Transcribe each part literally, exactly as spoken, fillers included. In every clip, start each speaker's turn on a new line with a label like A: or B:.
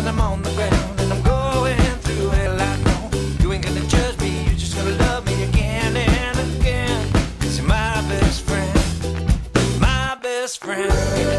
A: I'm on the ground and I'm going through hell. I know you ain't gonna judge me, you're just gonna love me again and again. 'Cause you're my best friend, my best friend.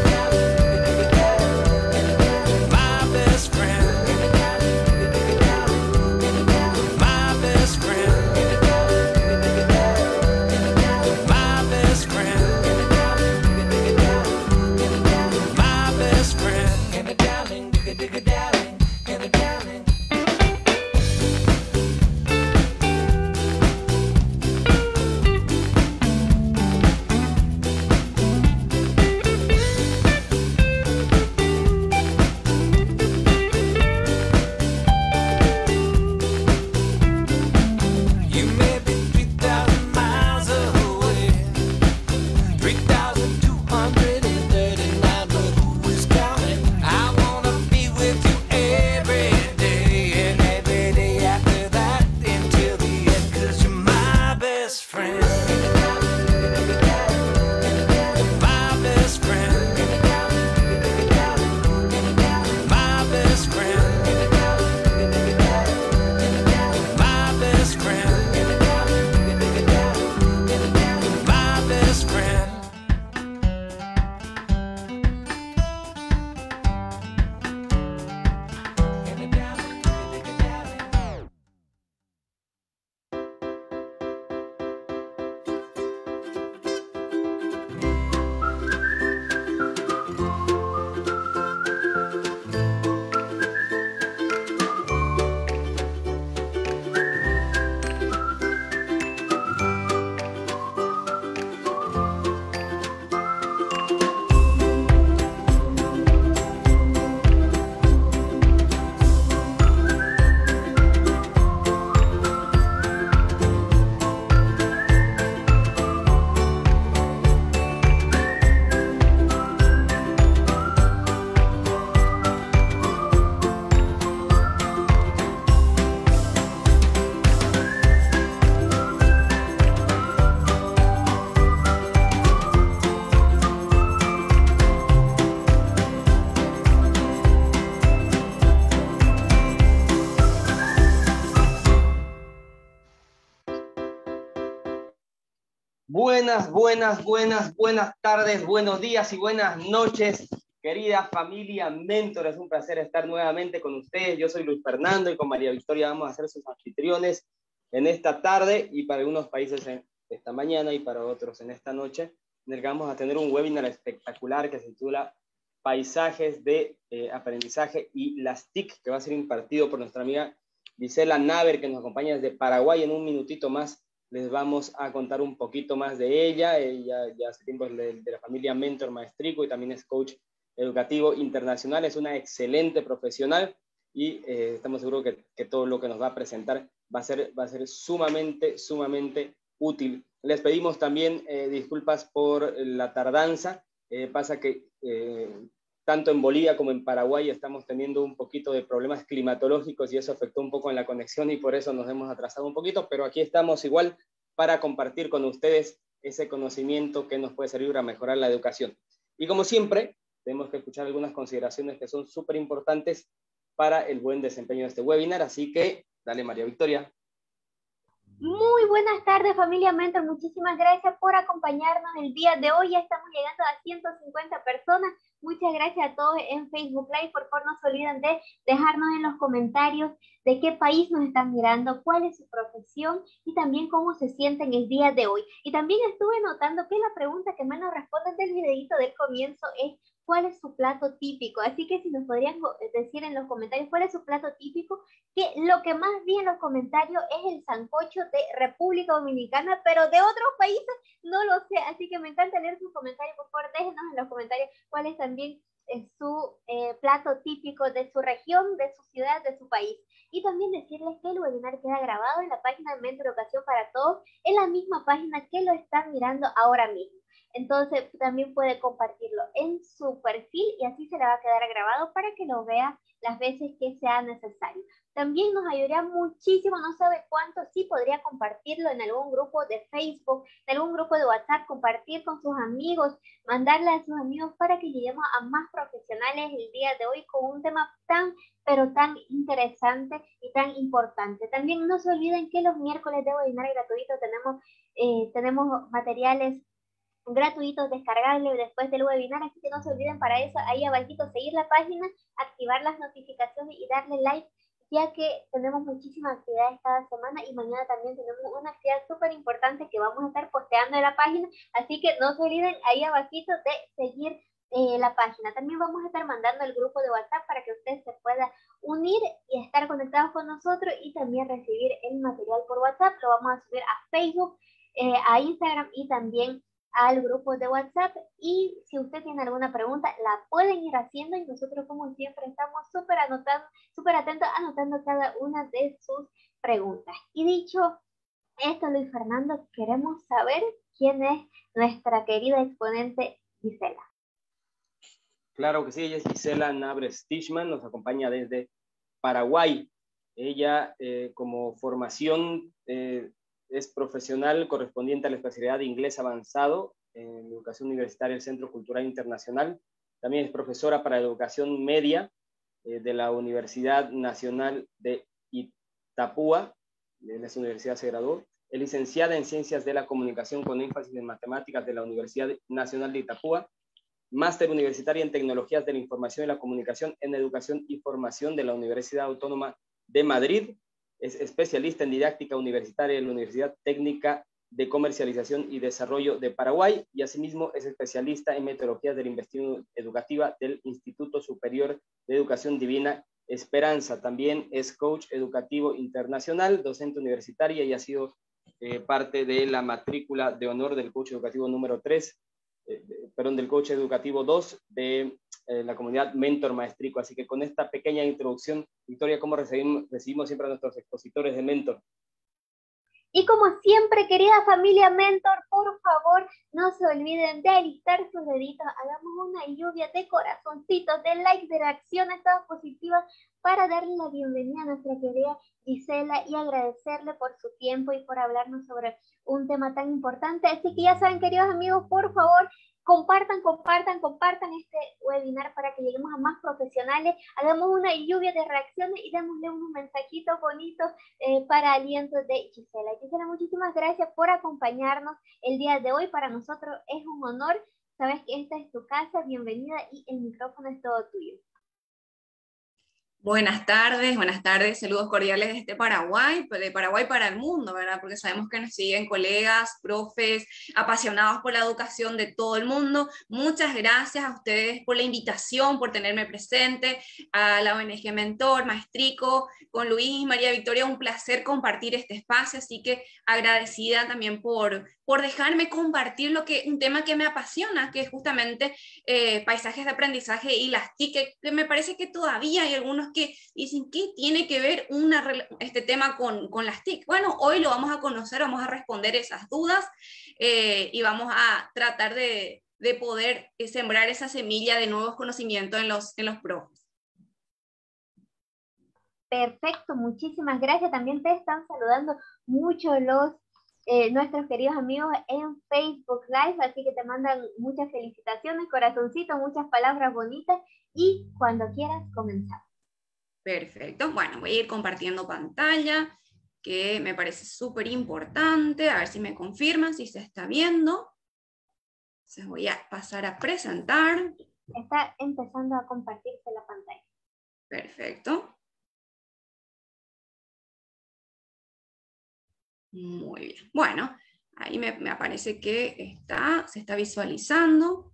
B: Buenas, buenas, buenas, buenas tardes, buenos días y buenas noches, querida familia Mentor. Es un placer estar nuevamente con ustedes. Yo soy Luis Fernando y con María Victoria vamos a ser sus anfitriones en esta tarde y para algunos países en esta mañana y para otros en esta noche, en el que vamos a tener un webinar espectacular que se titula Paisajes de eh, Aprendizaje y las T I C, que va a ser impartido por nuestra amiga Gisela Naver, que nos acompaña desde Paraguay. En un minutito más les vamos a contar un poquito más de ella. Ella ya hace tiempo es de, de la familia Mentor Maestrico y también es coach educativo internacional. Es una excelente profesional y eh, estamos seguros que, que todo lo que nos va a presentar va a ser, va a ser sumamente, sumamente útil. Les pedimos también eh, disculpas por la tardanza. Eh, pasa que eh, tanto en Bolivia como en Paraguay estamos teniendo un poquito de problemas climatológicos y eso afectó un poco en la conexión y por eso nos hemos atrasado un poquito, pero aquí estamos igual para compartir con ustedes ese conocimiento que nos puede servir para mejorar la educación. Y como siempre, tenemos que escuchar algunas consideraciones que son súper importantes para el buen desempeño de este webinar, así que dale, María Victoria.
C: Muy buenas tardes, familia Mentor. Muchísimas gracias por acompañarnos el día de hoy. Ya estamos llegando a ciento cincuenta personas. Muchas gracias a todos en Facebook Live. Por favor, no se olviden de dejarnos en los comentarios de qué país nos están mirando, cuál es su profesión y también cómo se sienten el día de hoy. Y también estuve notando que la pregunta que más nos responden del videito del comienzo es ¿cuál es su plato típico? Así que si nos podrían decir en los comentarios cuál es su plato típico, que lo que más vi en los comentarios es el sancocho de República Dominicana, pero de otros países no lo sé, así que me encanta leer sus comentarios. Por favor, déjenos en los comentarios cuál es también eh, su eh, plato típico de su región, de su ciudad, de su país. Y también decirles que el webinar queda grabado en la página de Mentor Educación para Todos, en la misma página que lo están mirando ahora mismo. Entonces también puede compartirlo en su perfil y así se le va a quedar grabado para que lo vea las veces que sea necesario. También nos ayudaría muchísimo, no sabe cuánto, sí podría compartirlo en algún grupo de Facebook, en algún grupo de WhatsApp, compartir con sus amigos, mandarle a sus amigos para que lleguemos a más profesionales el día de hoy con un tema tan, pero tan interesante y tan importante. También no se olviden que los miércoles de webinar gratuito tenemos, eh, tenemos materiales gratuitos descargables después del webinar, así que no se olviden para eso, ahí abajito seguir la página, activar las notificaciones y darle like, ya que tenemos muchísimas actividades cada semana y mañana también tenemos una actividad súper importante que vamos a estar posteando en la página, así que no se olviden ahí abajito de seguir eh, la página. También vamos a estar mandando el grupo de WhatsApp para que usted se pueda unir y estar conectados con nosotros y también recibir el material por WhatsApp. Lo vamos a subir a Facebook, eh, a Instagram y también al grupo de WhatsApp, y si usted tiene alguna pregunta la pueden ir haciendo y nosotros como siempre estamos súper anotando, súper atentos anotando cada una de sus preguntas. Y dicho esto, Luis Fernando, queremos saber quién es nuestra querida exponente Gisela.
B: Claro que sí, ella es Gisela Nabres Tischmann, nos acompaña desde Paraguay. Ella eh, como formación eh, es profesional correspondiente a la especialidad de inglés avanzado en educación universitaria del Centro Cultural Internacional. También es profesora para educación media eh, de la Universidad Nacional de Itapúa. En esa universidad se graduó. Es licenciada en Ciencias de la Comunicación con énfasis en Matemáticas de la Universidad Nacional de Itapúa. Máster universitaria en Tecnologías de la Información y la Comunicación en Educación y Formación de la Universidad Autónoma de Madrid. Es especialista en didáctica universitaria en la Universidad Técnica de Comercialización y Desarrollo de Paraguay y asimismo es especialista en metodologías de la investigación educativa del Instituto Superior de Educación Divina Esperanza. También es coach educativo internacional, docente universitaria y ha sido eh, parte de la matrícula de honor del coach educativo número tres, eh, perdón, del coach educativo dos de eh, la comunidad Mentor Maestrico. Así que con esta pequeña introducción, Victoria, ¿cómo recibimos, recibimos siempre a nuestros expositores de Mentor?
C: Y como siempre, querida familia Mentor, por favor, no se olviden de alistar sus deditos, hagamos una lluvia de corazoncitos, de likes, de reacciones todas positivas para darle la bienvenida a nuestra querida Gisela y agradecerle por su tiempo y por hablarnos sobre un tema tan importante. Así que ya saben, queridos amigos, por favor, compartan, compartan, compartan este webinar para que lleguemos a más profesionales, hagamos una lluvia de reacciones y démosle unos mensajitos bonitos eh, para aliento de Gisela. Gisela, muchísimas gracias por acompañarnos el día de hoy. Para nosotros es un honor. Sabes que esta es tu casa, bienvenida y el micrófono es todo tuyo.
D: Buenas tardes, buenas tardes, saludos cordiales desde Paraguay, de Paraguay para el mundo, ¿verdad? Porque sabemos que nos siguen colegas, profes, apasionados por la educación de todo el mundo. Muchas gracias a ustedes por la invitación, por tenerme presente, a la O N G Mentor, Maestrico, con Luis y María Victoria, un placer compartir este espacio, así que agradecida también por, por dejarme compartir lo que, un tema que me apasiona, que es justamente eh, paisajes de aprendizaje y las T I C, que, que me parece que todavía hay algunos que dicen, ¿qué tiene que ver una, este tema con, con las T I C? Bueno, hoy lo vamos a conocer, vamos a responder esas dudas eh, y vamos a tratar de, de poder sembrar esa semilla de nuevos conocimientos en los, en los profes.
C: Perfecto, muchísimas gracias. También te están saludando mucho los eh, nuestros queridos amigos en Facebook Live, así que te mandan muchas felicitaciones, corazoncitos, muchas palabras bonitas y cuando quieras comenzar.
D: Perfecto, bueno, voy a ir compartiendo pantalla, que me parece súper importante, a ver si me confirman, si se está viendo. Entonces voy a pasar a presentar.
C: Está empezando a compartirse la pantalla.
D: Perfecto. Muy bien, bueno, ahí me, me aparece que está, se está visualizando.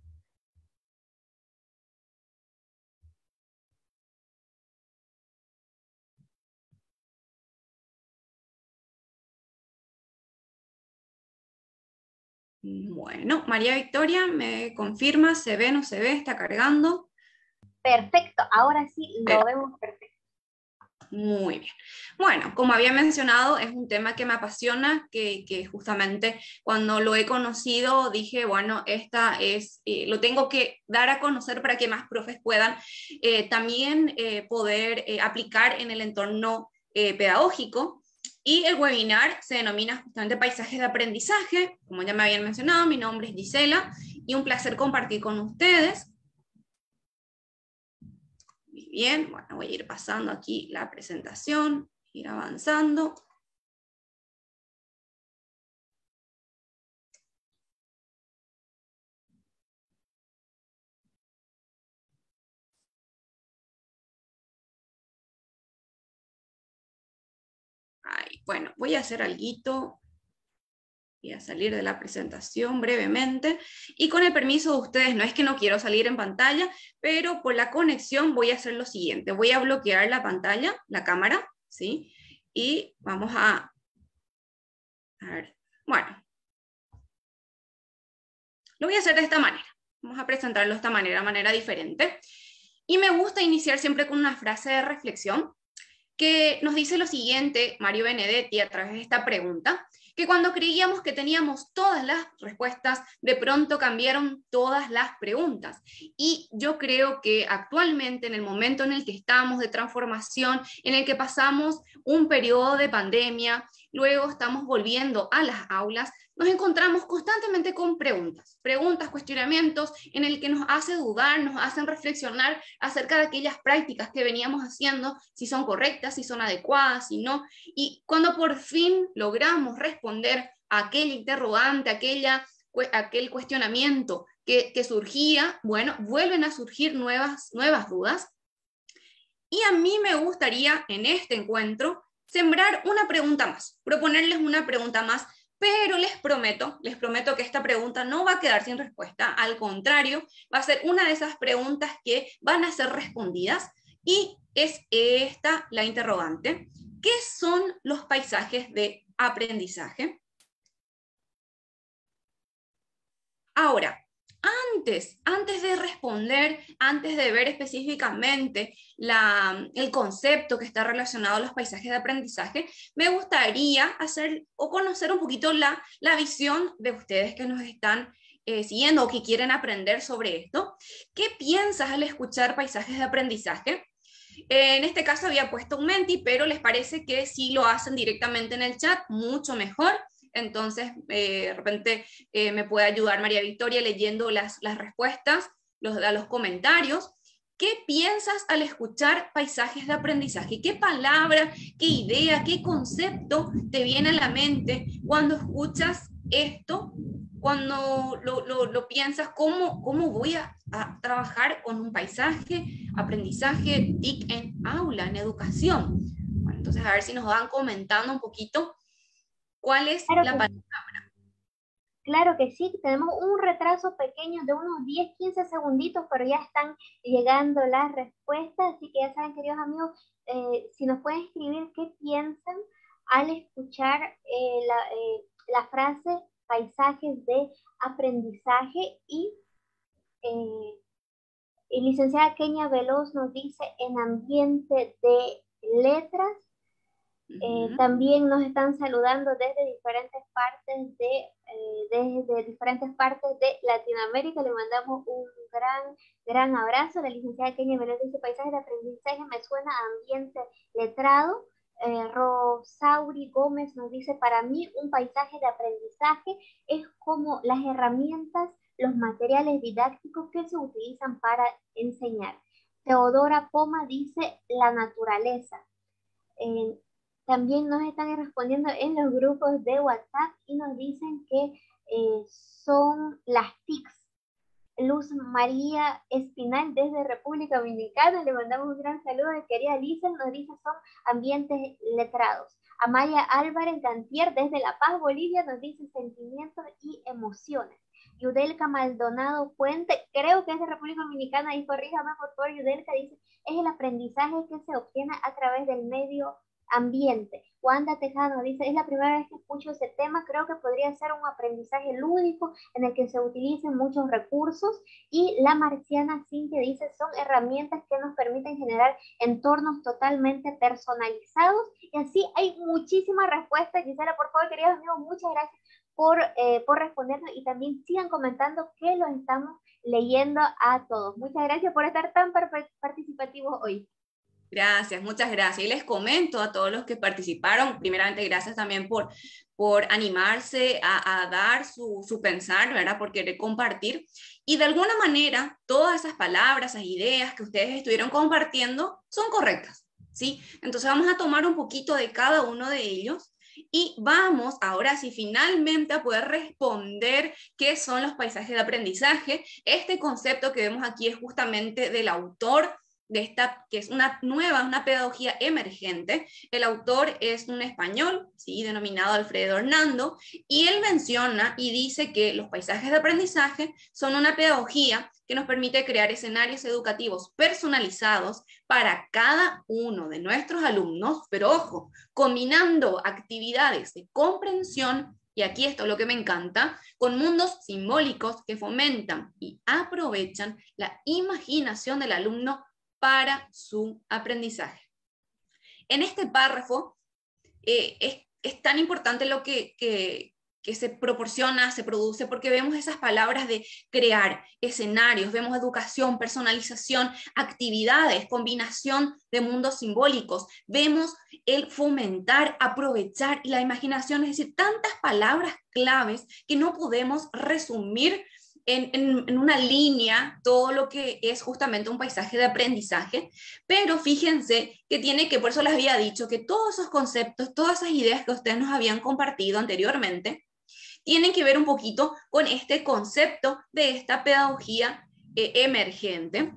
D: Bueno, María Victoria, ¿me confirma? ¿Se ve, no se ve? ¿Está cargando?
C: Perfecto, ahora sí lo vemos perfecto.
D: Muy bien. Bueno, como había mencionado, es un tema que me apasiona, que, que justamente cuando lo he conocido dije, bueno, esta es, eh, lo tengo que dar a conocer para que más profes puedan eh, también eh, poder eh, aplicar en el entorno eh, pedagógico. Y el webinar se denomina justamente Paisajes de Aprendizaje. Como ya me habían mencionado, mi nombre es Gisela y un placer compartir con ustedes. Bien, bueno, voy a ir pasando aquí la presentación, ir avanzando. Ahí, bueno, voy a hacer alguito. Voy a salir de la presentación brevemente. Y con el permiso de ustedes, no es que no quiero salir en pantalla, pero por la conexión voy a hacer lo siguiente. Voy a bloquear la pantalla, la cámara, ¿sí? Y vamos a... a ver, bueno. Lo voy a hacer de esta manera. Vamos a presentarlo de esta manera, manera diferente. Y me gusta iniciar siempre con una frase de reflexión que nos dice lo siguiente, Mario Benedetti, a través de esta pregunta, que cuando creíamos que teníamos todas las respuestas, de pronto cambiaron todas las preguntas. Y yo creo que actualmente, en el momento en el que estamos de transformación, en el que pasamos un periodo de pandemia, luego estamos volviendo a las aulas, nos encontramos constantemente con preguntas, preguntas, cuestionamientos, en el que nos hace dudar, nos hacen reflexionar acerca de aquellas prácticas que veníamos haciendo, si son correctas, si son adecuadas, si no. Y cuando por fin logramos responder a aquel interrogante, aquella, aquel cuestionamiento que, que surgía, bueno, vuelven a surgir nuevas, nuevas dudas. Y a mí me gustaría en este encuentro sembrar una pregunta más, proponerles una pregunta más, pero les prometo, les prometo que esta pregunta no va a quedar sin respuesta, al contrario, va a ser una de esas preguntas que van a ser respondidas, y es esta la interrogante: ¿qué son los paisajes de aprendizaje? Ahora, antes, antes de responder, antes de ver específicamente la, el concepto que está relacionado a los paisajes de aprendizaje, me gustaría hacer o conocer un poquito la, la visión de ustedes que nos están eh, siguiendo o que quieren aprender sobre esto. ¿Qué piensas al escuchar paisajes de aprendizaje? Eh, en este caso había puesto un Menti, pero ¿les parece que si lo hacen directamente en el chat, mucho mejor? Entonces, eh, de repente eh, me puede ayudar María Victoria leyendo las, las respuestas, los, a los comentarios. ¿Qué piensas al escuchar paisajes de aprendizaje? ¿Qué palabra, qué idea, qué concepto te viene a la mente cuando escuchas esto? Cuando lo, lo, lo piensas, ¿cómo, cómo voy a, a trabajar con un paisaje, aprendizaje, T I C en aula, en educación? Bueno, entonces a ver si nos van comentando un poquito cuál es
C: Claro
D: la
C: que,
D: palabra.
C: claro que sí, tenemos un retraso pequeño de unos diez, quince segunditos, pero ya están llegando las respuestas, así que ya saben, queridos amigos, eh, si nos pueden escribir qué piensan al escuchar eh, la, eh, la frase paisajes de aprendizaje. Y eh, y licenciada Kenia Veloz nos dice en ambiente de letras. Eh,
D: Uh-huh.
C: también nos están saludando desde diferentes partes de, eh, desde diferentes partes de Latinoamérica. Le mandamos un gran, gran abrazo. La licenciada Kenia Veloz dice: paisajes de aprendizaje me suena a ambiente letrado. Eh, Rosauri Gómez nos dice: para mí un paisaje de aprendizaje es como las herramientas, los materiales didácticos que se utilizan para enseñar. Teodora Poma dice: la naturaleza. Eh, También nos están respondiendo en los grupos de WhatsApp y nos dicen que eh, son las T I Cs. Luz María Espinal desde República Dominicana, le mandamos un gran saludo. Querida Lisa, nos dice son ambientes letrados. Amaya Álvarez Gantier desde La Paz, Bolivia, nos dice sentimientos y emociones. Yudelka Maldonado Puente, creo que es de República Dominicana, y corríjame por favor, Yudelka, dice: es el aprendizaje que se obtiene a través del medio ambiente. Wanda Tejano dice, es la primera vez que escucho ese tema, creo que podría ser un aprendizaje lúdico en el que se utilicen muchos recursos. Y la Marciana Cintia dice, son herramientas que nos permiten generar entornos totalmente personalizados. Y así hay muchísimas respuestas. Gisela, por favor, queridos amigos, muchas gracias por, eh, por respondernos, y también sigan comentando que los estamos leyendo a todos. Muchas gracias por estar tan participativos hoy.
D: Gracias, muchas gracias. Y les comento a todos los que participaron, primeramente gracias también por, por animarse a, a dar su, su pensar, ¿verdad? Por querer compartir. Y de alguna manera, todas esas palabras, esas ideas que ustedes estuvieron compartiendo son correctas, ¿sí? Entonces vamos a tomar un poquito de cada uno de ellos y vamos ahora sí finalmente a poder responder qué son los paisajes de aprendizaje. Este concepto que vemos aquí es justamente del autor de esta, que es una nueva, una pedagogía emergente. El autor es un español, ¿sí? Denominado Alfredo Hernando, y él menciona y dice que los paisajes de aprendizaje son una pedagogía que nos permite crear escenarios educativos personalizados para cada uno de nuestros alumnos, pero ojo, combinando actividades de comprensión, y aquí esto es lo que me encanta, con mundos simbólicos que fomentan y aprovechan la imaginación del alumno para su aprendizaje. En este párrafo eh, es, es tan importante lo que, que, que se proporciona, se produce, porque vemos esas palabras de crear escenarios, vemos educación, personalización, actividades, combinación de mundos simbólicos, vemos el fomentar, aprovechar y la imaginación, es decir, tantas palabras claves que no podemos resumir En, en, en una línea todo lo que es justamente un paisaje de aprendizaje, pero fíjense que tiene que, por eso les había dicho, que todos esos conceptos, todas esas ideas que ustedes nos habían compartido anteriormente, tienen que ver un poquito con este concepto de esta pedagogía eh, emergente.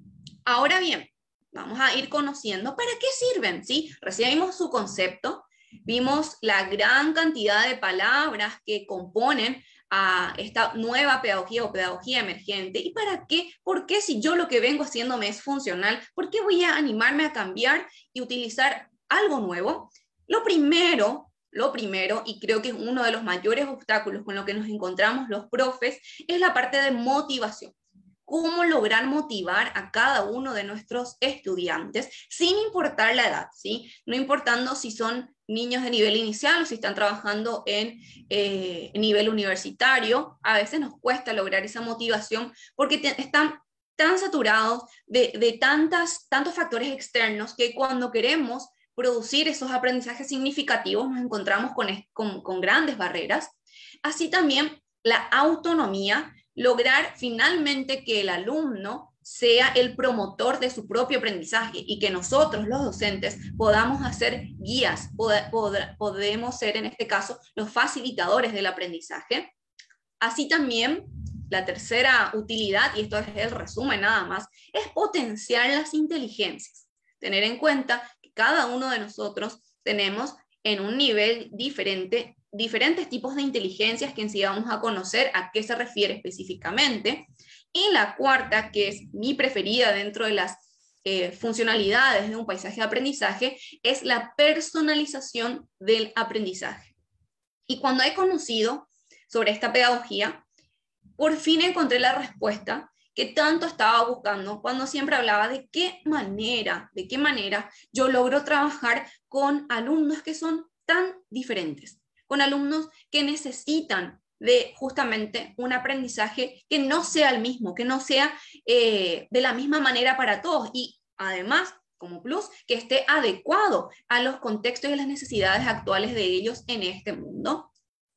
D: Ahora bien, vamos a ir conociendo para qué sirven, ¿sí? Recién vimos su concepto, vimos la gran cantidad de palabras que componen a esta nueva pedagogía o pedagogía emergente. ¿Y para qué? ¿Por qué si yo lo que vengo haciendo me es funcional? ¿Por qué voy a animarme a cambiar y utilizar algo nuevo? Lo primero, lo primero, y creo que es uno de los mayores obstáculos con lo que nos encontramos los profes, es la parte de motivación. Cómo lograr motivar a cada uno de nuestros estudiantes sin importar la edad, ¿sí? No importando si son niños de nivel inicial o si están trabajando en eh, nivel universitario. A veces nos cuesta lograr esa motivación porque te, están tan saturados de, de tantas, tantos factores externos que cuando queremos producir esos aprendizajes significativos nos encontramos con, con, con grandes barreras. Así también la autonomía, lograr finalmente que el alumno sea el promotor de su propio aprendizaje y que nosotros, los docentes, podamos hacer guías, pod- pod- podemos ser en este caso los facilitadores del aprendizaje. Así también, la tercera utilidad, y esto es el resumen nada más, es potenciar las inteligencias. Tener en cuenta que cada uno de nosotros tenemos en un nivel diferente diferentes tipos de inteligencias que en sí vamos a conocer a qué se refiere específicamente. Y la cuarta, que es mi preferida dentro de las eh, funcionalidades de un paisaje de aprendizaje, es la personalización del aprendizaje. Y cuando he conocido sobre esta pedagogía, por fin encontré la respuesta que tanto estaba buscando cuando siempre hablaba de qué manera, de qué manera yo logro trabajar con alumnos que son tan diferentes, con alumnos que necesitan de justamente un aprendizaje que no sea el mismo, que no sea eh, de la misma manera para todos y además, como plus, que esté adecuado a los contextos y las necesidades actuales de ellos en este mundo.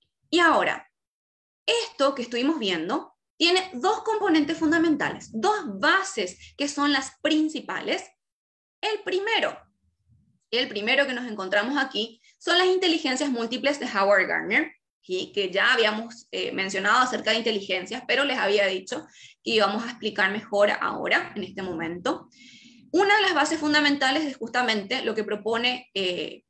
D: Y ahora, esto que estuvimos viendo tiene dos componentes fundamentales, dos bases que son las principales. El primero, el primero que nos encontramos aquí son las inteligencias múltiples de Howard Gardner, ¿sí? Que ya habíamos eh, mencionado acerca de inteligencias, pero les había dicho que íbamos a explicar mejor ahora, en este momento. Una de las bases fundamentales es justamente lo que propone eh,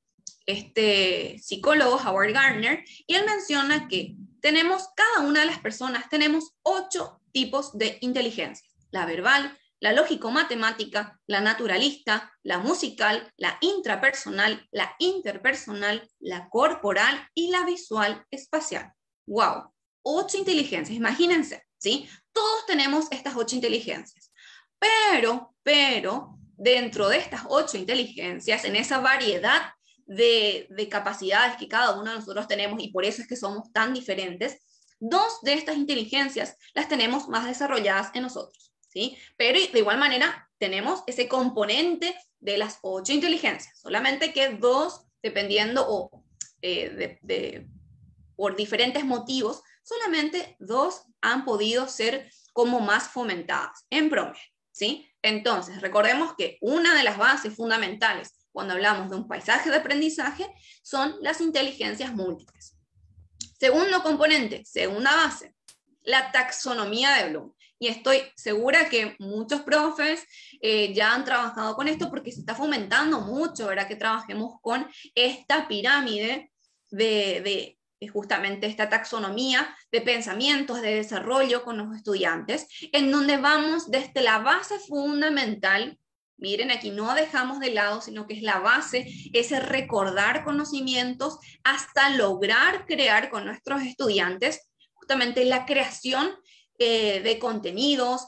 D: este psicólogo Howard Gardner, y él menciona que tenemos, cada una de las personas, tenemos ocho tipos de inteligencia: la verbal, la lógico-matemática, la naturalista, la musical, la intrapersonal, la interpersonal, la corporal y la visual espacial. ¡Wow! Ocho inteligencias, imagínense, ¿sí? Todos tenemos estas ocho inteligencias, pero, pero, dentro de estas ocho inteligencias, en esa variedad de, de capacidades que cada uno de nosotros tenemos, y por eso es que somos tan diferentes, dos de estas inteligencias las tenemos más desarrolladas en nosotros, ¿sí? Pero de igual manera tenemos ese componente de las ocho inteligencias, solamente que dos, dependiendo o eh, de, de, por diferentes motivos, solamente dos han podido ser como más fomentadas en promedio, ¿sí? Entonces, recordemos que una de las bases fundamentales cuando hablamos de un paisaje de aprendizaje son las inteligencias múltiples. Segundo componente, segunda base, la taxonomía de Bloom. Y estoy segura que muchos profes eh, ya han trabajado con esto porque se está fomentando mucho, ¿verdad? Que trabajemos con esta pirámide de, de justamente esta taxonomía de pensamientos, de desarrollo con los estudiantes, en donde vamos desde la base fundamental. Miren, aquí no dejamos de lado, sino que es la base, ese recordar conocimientos hasta lograr crear con nuestros estudiantes justamente la creación eh, de contenidos,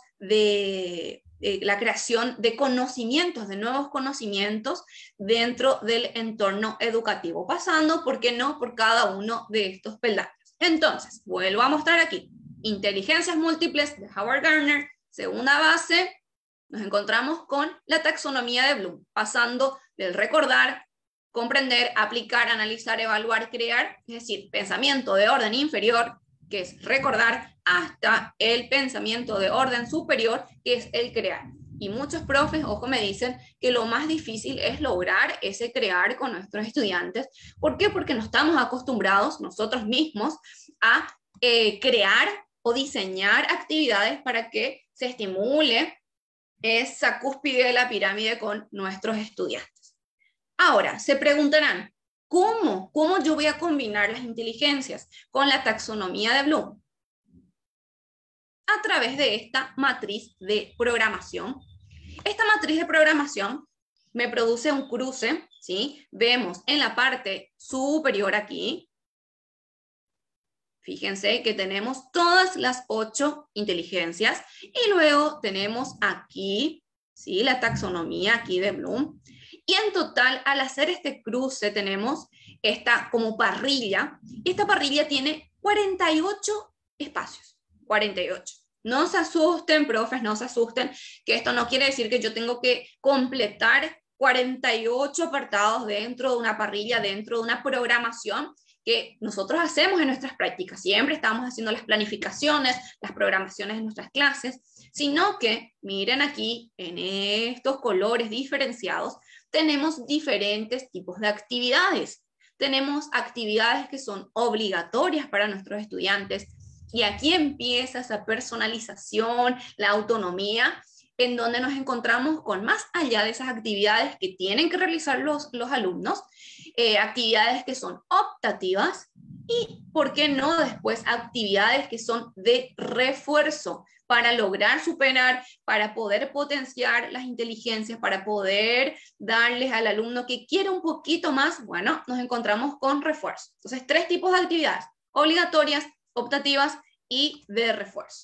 D: de, de la creación de conocimientos, de nuevos conocimientos dentro del entorno educativo, pasando, ¿por qué no?, por cada uno de estos peldaños. Entonces, vuelvo a mostrar aquí, inteligencias múltiples de Howard Gardner, segunda base, nos encontramos con la taxonomía de Bloom, pasando del recordar, comprender, aplicar, analizar, evaluar, crear, es decir, pensamiento de orden inferior, que es recordar, hasta el pensamiento de orden superior, que es el crear. Y muchos profes, ojo, me dicen que lo más difícil es lograr ese crear con nuestros estudiantes. ¿Por qué? Porque no estamos acostumbrados nosotros mismos a eh, crear o diseñar actividades para que se estimule esa cúspide de la pirámide con nuestros estudiantes. Ahora, se preguntarán, ¿cómo? ¿Cómo yo voy a combinar las inteligencias con la taxonomía de Bloom? A través de esta matriz de programación. Esta matriz de programación me produce un cruce, ¿sí? Vemos en la parte superior aquí, fíjense que tenemos todas las ocho inteligencias y luego tenemos aquí, ¿sí?, la taxonomía aquí de Bloom. Y en total, al hacer este cruce, tenemos esta como parrilla, y esta parrilla tiene cuarenta y ocho espacios, cuarenta y ocho. No se asusten, profes, no se asusten, que esto no quiere decir que yo tengo que completar cuarenta y ocho apartados dentro de una parrilla, dentro de una programación que nosotros hacemos en nuestras prácticas. Siempre estamos haciendo las planificaciones, las programaciones de nuestras clases, sino que, miren aquí, en estos colores diferenciados, tenemos diferentes tipos de actividades. Tenemos actividades que son obligatorias para nuestros estudiantes, y aquí empieza esa personalización, la autonomía, en donde nos encontramos con más allá de esas actividades que tienen que realizar los, los alumnos, eh, actividades que son optativas y, ¿por qué no?, después actividades que son de refuerzo para lograr superar, para poder potenciar las inteligencias, para poder darles al alumno que quiere un poquito más. Bueno, nos encontramos con refuerzo. Entonces, tres tipos de actividades: obligatorias, optativas y de refuerzo.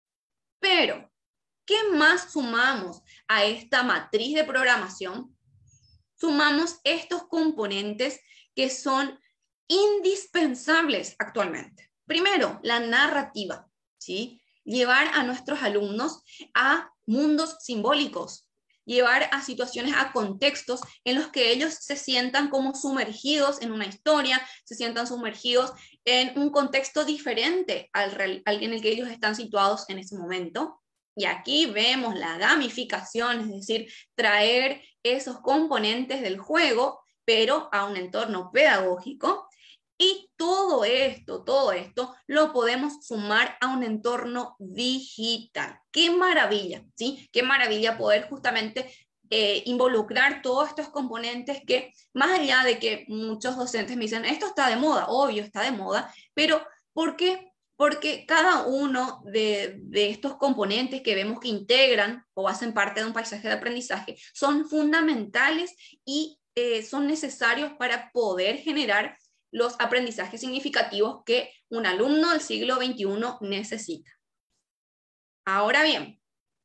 D: Pero, ¿qué más sumamos a esta matriz de programación? Sumamos estos componentes que son indispensables actualmente. Primero, la narrativa, ¿sí? Llevar a nuestros alumnos a mundos simbólicos, llevar a situaciones, a contextos en los que ellos se sientan como sumergidos en una historia, se sientan sumergidos en un contexto diferente al, real, al en el que ellos están situados en ese momento. Y aquí vemos la gamificación, es decir, traer esos componentes del juego, pero a un entorno pedagógico. Y todo esto, todo esto lo podemos sumar a un entorno digital. ¡Qué maravilla! ¿Sí? ¡Qué maravilla poder justamente eh, involucrar todos estos componentes que, más allá de que muchos docentes me dicen, esto está de moda, obvio está de moda, pero ¿por qué? porque cada uno de, de estos componentes que vemos que integran o hacen parte de un paisaje de aprendizaje son fundamentales y eh, son necesarios para poder generar los aprendizajes significativos que un alumno del siglo veintiuno necesita. Ahora bien,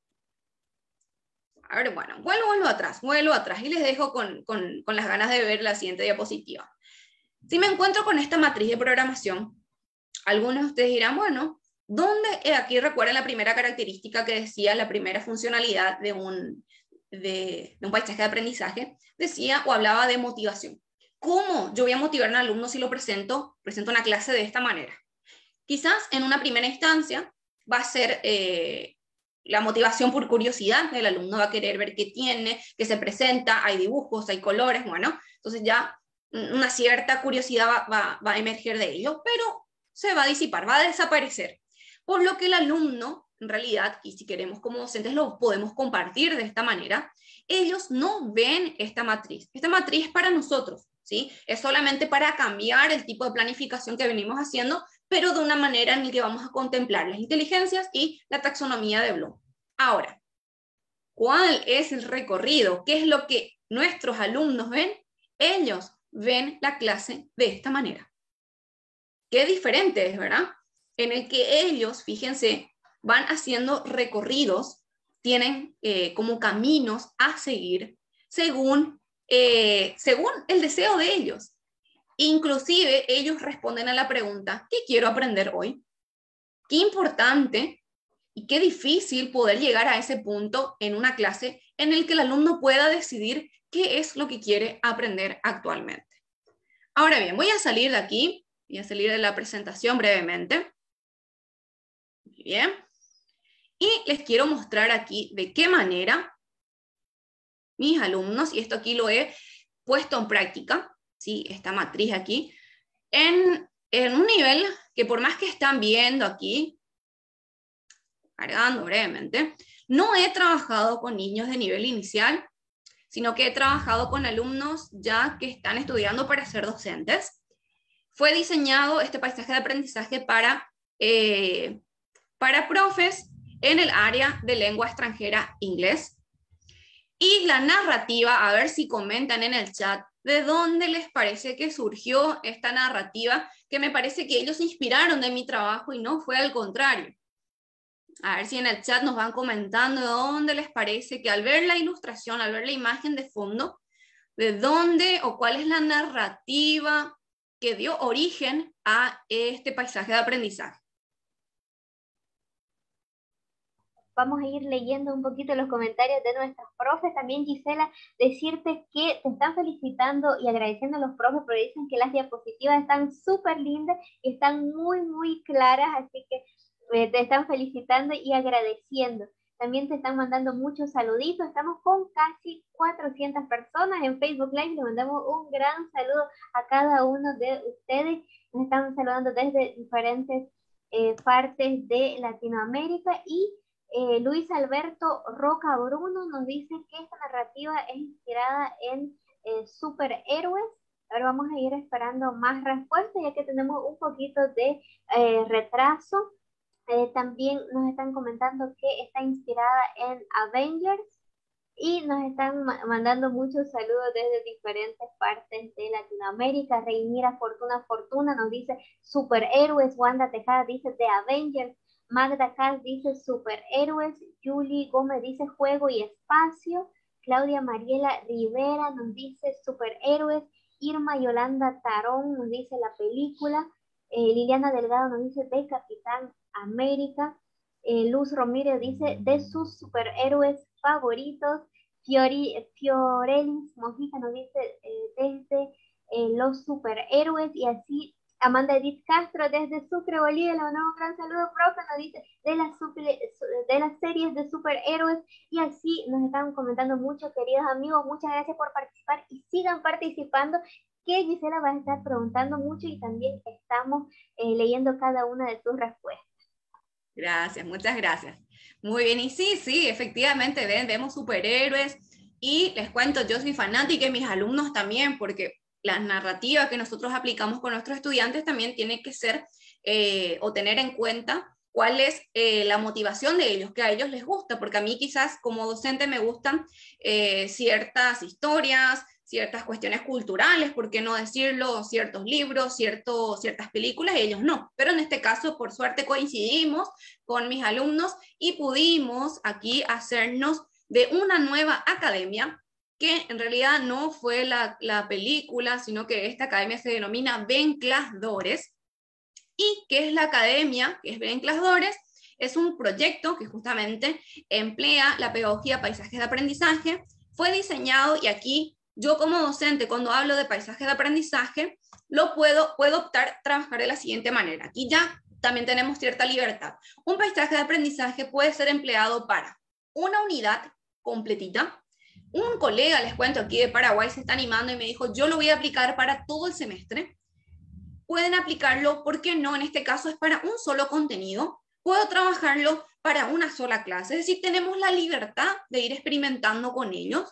D: a ver, bueno, vuelvo, vuelvo atrás, vuelvo atrás y les dejo con, con, con las ganas de ver la siguiente diapositiva. Si me encuentro con esta matriz de programación, algunos de ustedes dirán, bueno, ¿dónde? Aquí recuerden la primera característica que decía, la primera funcionalidad de un, de, de un paisaje de aprendizaje, decía o hablaba de motivación. ¿Cómo yo voy a motivar a un alumno si lo presento, presento una clase de esta manera? Quizás en una primera instancia va a ser eh, la motivación por curiosidad, el alumno va a querer ver qué tiene, qué se presenta, hay dibujos, hay colores, bueno, entonces ya una cierta curiosidad va, va, va a emerger de ello, pero se va a disipar, va a desaparecer. Por lo que el alumno, en realidad, y si queremos como docentes lo podemos compartir de esta manera, ellos no ven esta matriz. Esta matriz es para nosotros, ¿sí? Es solamente para cambiar el tipo de planificación que venimos haciendo, pero de una manera en la que vamos a contemplar las inteligencias y la taxonomía de Bloom. Ahora, ¿cuál es el recorrido? ¿Qué es lo que nuestros alumnos ven? Ellos ven la clase de esta manera. Qué diferente es, ¿verdad? En el que ellos, fíjense, van haciendo recorridos, tienen eh, como caminos a seguir según, eh, según el deseo de ellos. Inclusive ellos responden a la pregunta, ¿qué quiero aprender hoy? Qué importante y qué difícil poder llegar a ese punto en una clase en el que el alumno pueda decidir qué es lo que quiere aprender actualmente. Ahora bien, voy a salir de aquí. Voy a salir de la presentación brevemente. Muy bien. Y les quiero mostrar aquí de qué manera mis alumnos, y esto aquí lo he puesto en práctica, ¿sí? Esta matriz aquí, en, en un nivel que por más que están viendo aquí, cargando brevemente, no he trabajado con niños de nivel inicial, sino que he trabajado con alumnos ya que están estudiando para ser docentes. Fue diseñado este paisaje de aprendizaje para, eh, para profes en el área de lengua extranjera inglés. Y la narrativa, a ver si comentan en el chat, de dónde les parece que surgió esta narrativa, que me parece que ellos se inspiraron de mi trabajo y no fue al contrario. A ver si en el chat nos van comentando de dónde les parece que al ver la ilustración, al ver la imagen de fondo, de dónde o cuál es la narrativa que dio origen a este paisaje de aprendizaje.
C: Vamos a ir leyendo un poquito los comentarios de nuestros profes. También, Gisela, decirte que te están felicitando y agradeciendo a los profes, porque dicen que las diapositivas están súper lindas y están muy, muy claras, así que eh, te están felicitando y agradeciendo. También te están mandando muchos saluditos. Estamos con casi cuatrocientas personas en Facebook Live. Le mandamos un gran saludo a cada uno de ustedes. Nos están saludando desde diferentes eh, partes de Latinoamérica. Y eh, Luis Alberto Roca Bruno nos dice que esta narrativa es inspirada en eh, superhéroes. Ahora vamos a ir esperando más respuestas, ya que tenemos un poquito de eh, retraso. Eh, también nos están comentando que está inspirada en Avengers y nos están ma mandando muchos saludos desde diferentes partes de Latinoamérica. Reinira Fortuna Fortuna nos dice superhéroes. Wanda Tejada dice de Avengers. Magda Cas dice superhéroes. Julie Gómez dice juego y espacio. Claudia Mariela Rivera nos dice superhéroes. Irma Yolanda Tarón nos dice la película. Eh, Liliana Delgado nos dice de Capitán América. eh, Luz Romírez dice de sus superhéroes favoritos. Fiori, Fiorelis Mojica nos dice eh, desde eh, los superhéroes. Y así Amanda Edith Castro desde Sucre, Bolivia, le mandamos un gran saludo, profe, nos dice de las, de las series de superhéroes. Y así nos están comentando mucho, queridos amigos. Muchas gracias por participar y sigan participando, que Gisela va a estar preguntando mucho y también estamos eh, leyendo cada una de tus respuestas.
D: Gracias, muchas gracias. Muy bien, y sí, sí, efectivamente, ven, vemos superhéroes, y les cuento, yo soy fanática y mis alumnos también, porque la narrativa que nosotros aplicamos con nuestros estudiantes también tiene que ser eh, o tener en cuenta cuál es eh, la motivación de ellos, que a ellos les gusta, porque a mí quizás como docente me gustan eh, ciertas historias, ciertas cuestiones culturales, por qué no decirlo, ciertos libros, cierto, ciertas películas, y ellos no. Pero en este caso, por suerte, coincidimos con mis alumnos y pudimos aquí hacernos de una nueva academia, que en realidad no fue la, la película, sino que esta academia se denomina Vencladores. ¿Y qué es la academia? Que es Vencladores. Es un proyecto que justamente emplea la pedagogía paisajes de aprendizaje. Fue diseñado, y aquí yo como docente, cuando hablo de paisajes de aprendizaje, lo puedo, puedo optar trabajar de la siguiente manera. Aquí ya también tenemos cierta libertad. Un paisaje de aprendizaje puede ser empleado para una unidad completita. Un colega, les cuento, aquí de Paraguay se está animando y me dijo, yo lo voy a aplicar para todo el semestre. Pueden aplicarlo, ¿por qué no? En este caso es para un solo contenido. Puedo trabajarlo para una sola clase. Es decir, tenemos la libertad de ir experimentando con ellos.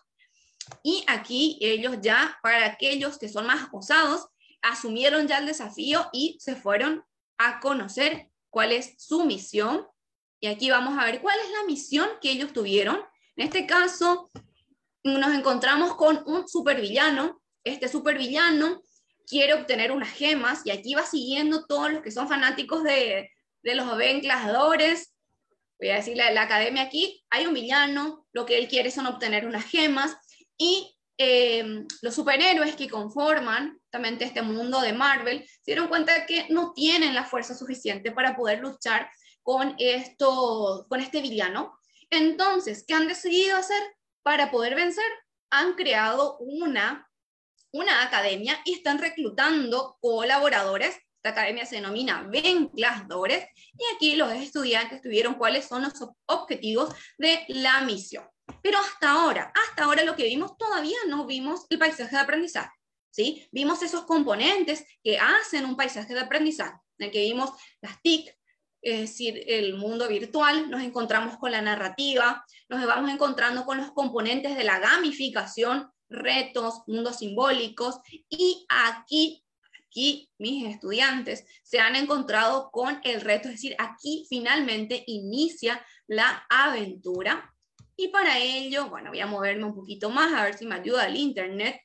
D: Y aquí ellos ya, para aquellos que son más osados, asumieron ya el desafío y se fueron a conocer cuál es su misión. Y aquí vamos a ver cuál es la misión que ellos tuvieron. En este caso, nos encontramos con un supervillano. Este supervillano quiere obtener unas gemas, y aquí va siguiendo todos los que son fanáticos de, de los Vencladores. Voy a decirle a la academia aquí, hay un villano, lo que él quiere son obtener unas gemas, y eh, los superhéroes que conforman también este mundo de Marvel se dieron cuenta que no tienen la fuerza suficiente para poder luchar con, esto, con este villano. Entonces, ¿qué han decidido hacer para poder vencer? Han creado una una academia y están reclutando colaboradores. Esta academia se denomina Vencladores, y aquí los estudiantes tuvieron cuáles son los objetivos de la misión. Pero hasta ahora, hasta ahora lo que vimos, todavía no vimos el paisaje de aprendizaje, ¿sí? Vimos esos componentes que hacen un paisaje de aprendizaje, en el que vimos las T I C, es decir, el mundo virtual, nos encontramos con la narrativa, nos vamos encontrando con los componentes de la gamificación, retos, mundos simbólicos, y aquí, aquí mis estudiantes se han encontrado con el reto, es decir, aquí finalmente inicia la aventura, y para ello, bueno, voy a moverme un poquito más, a ver si me ayuda el internet.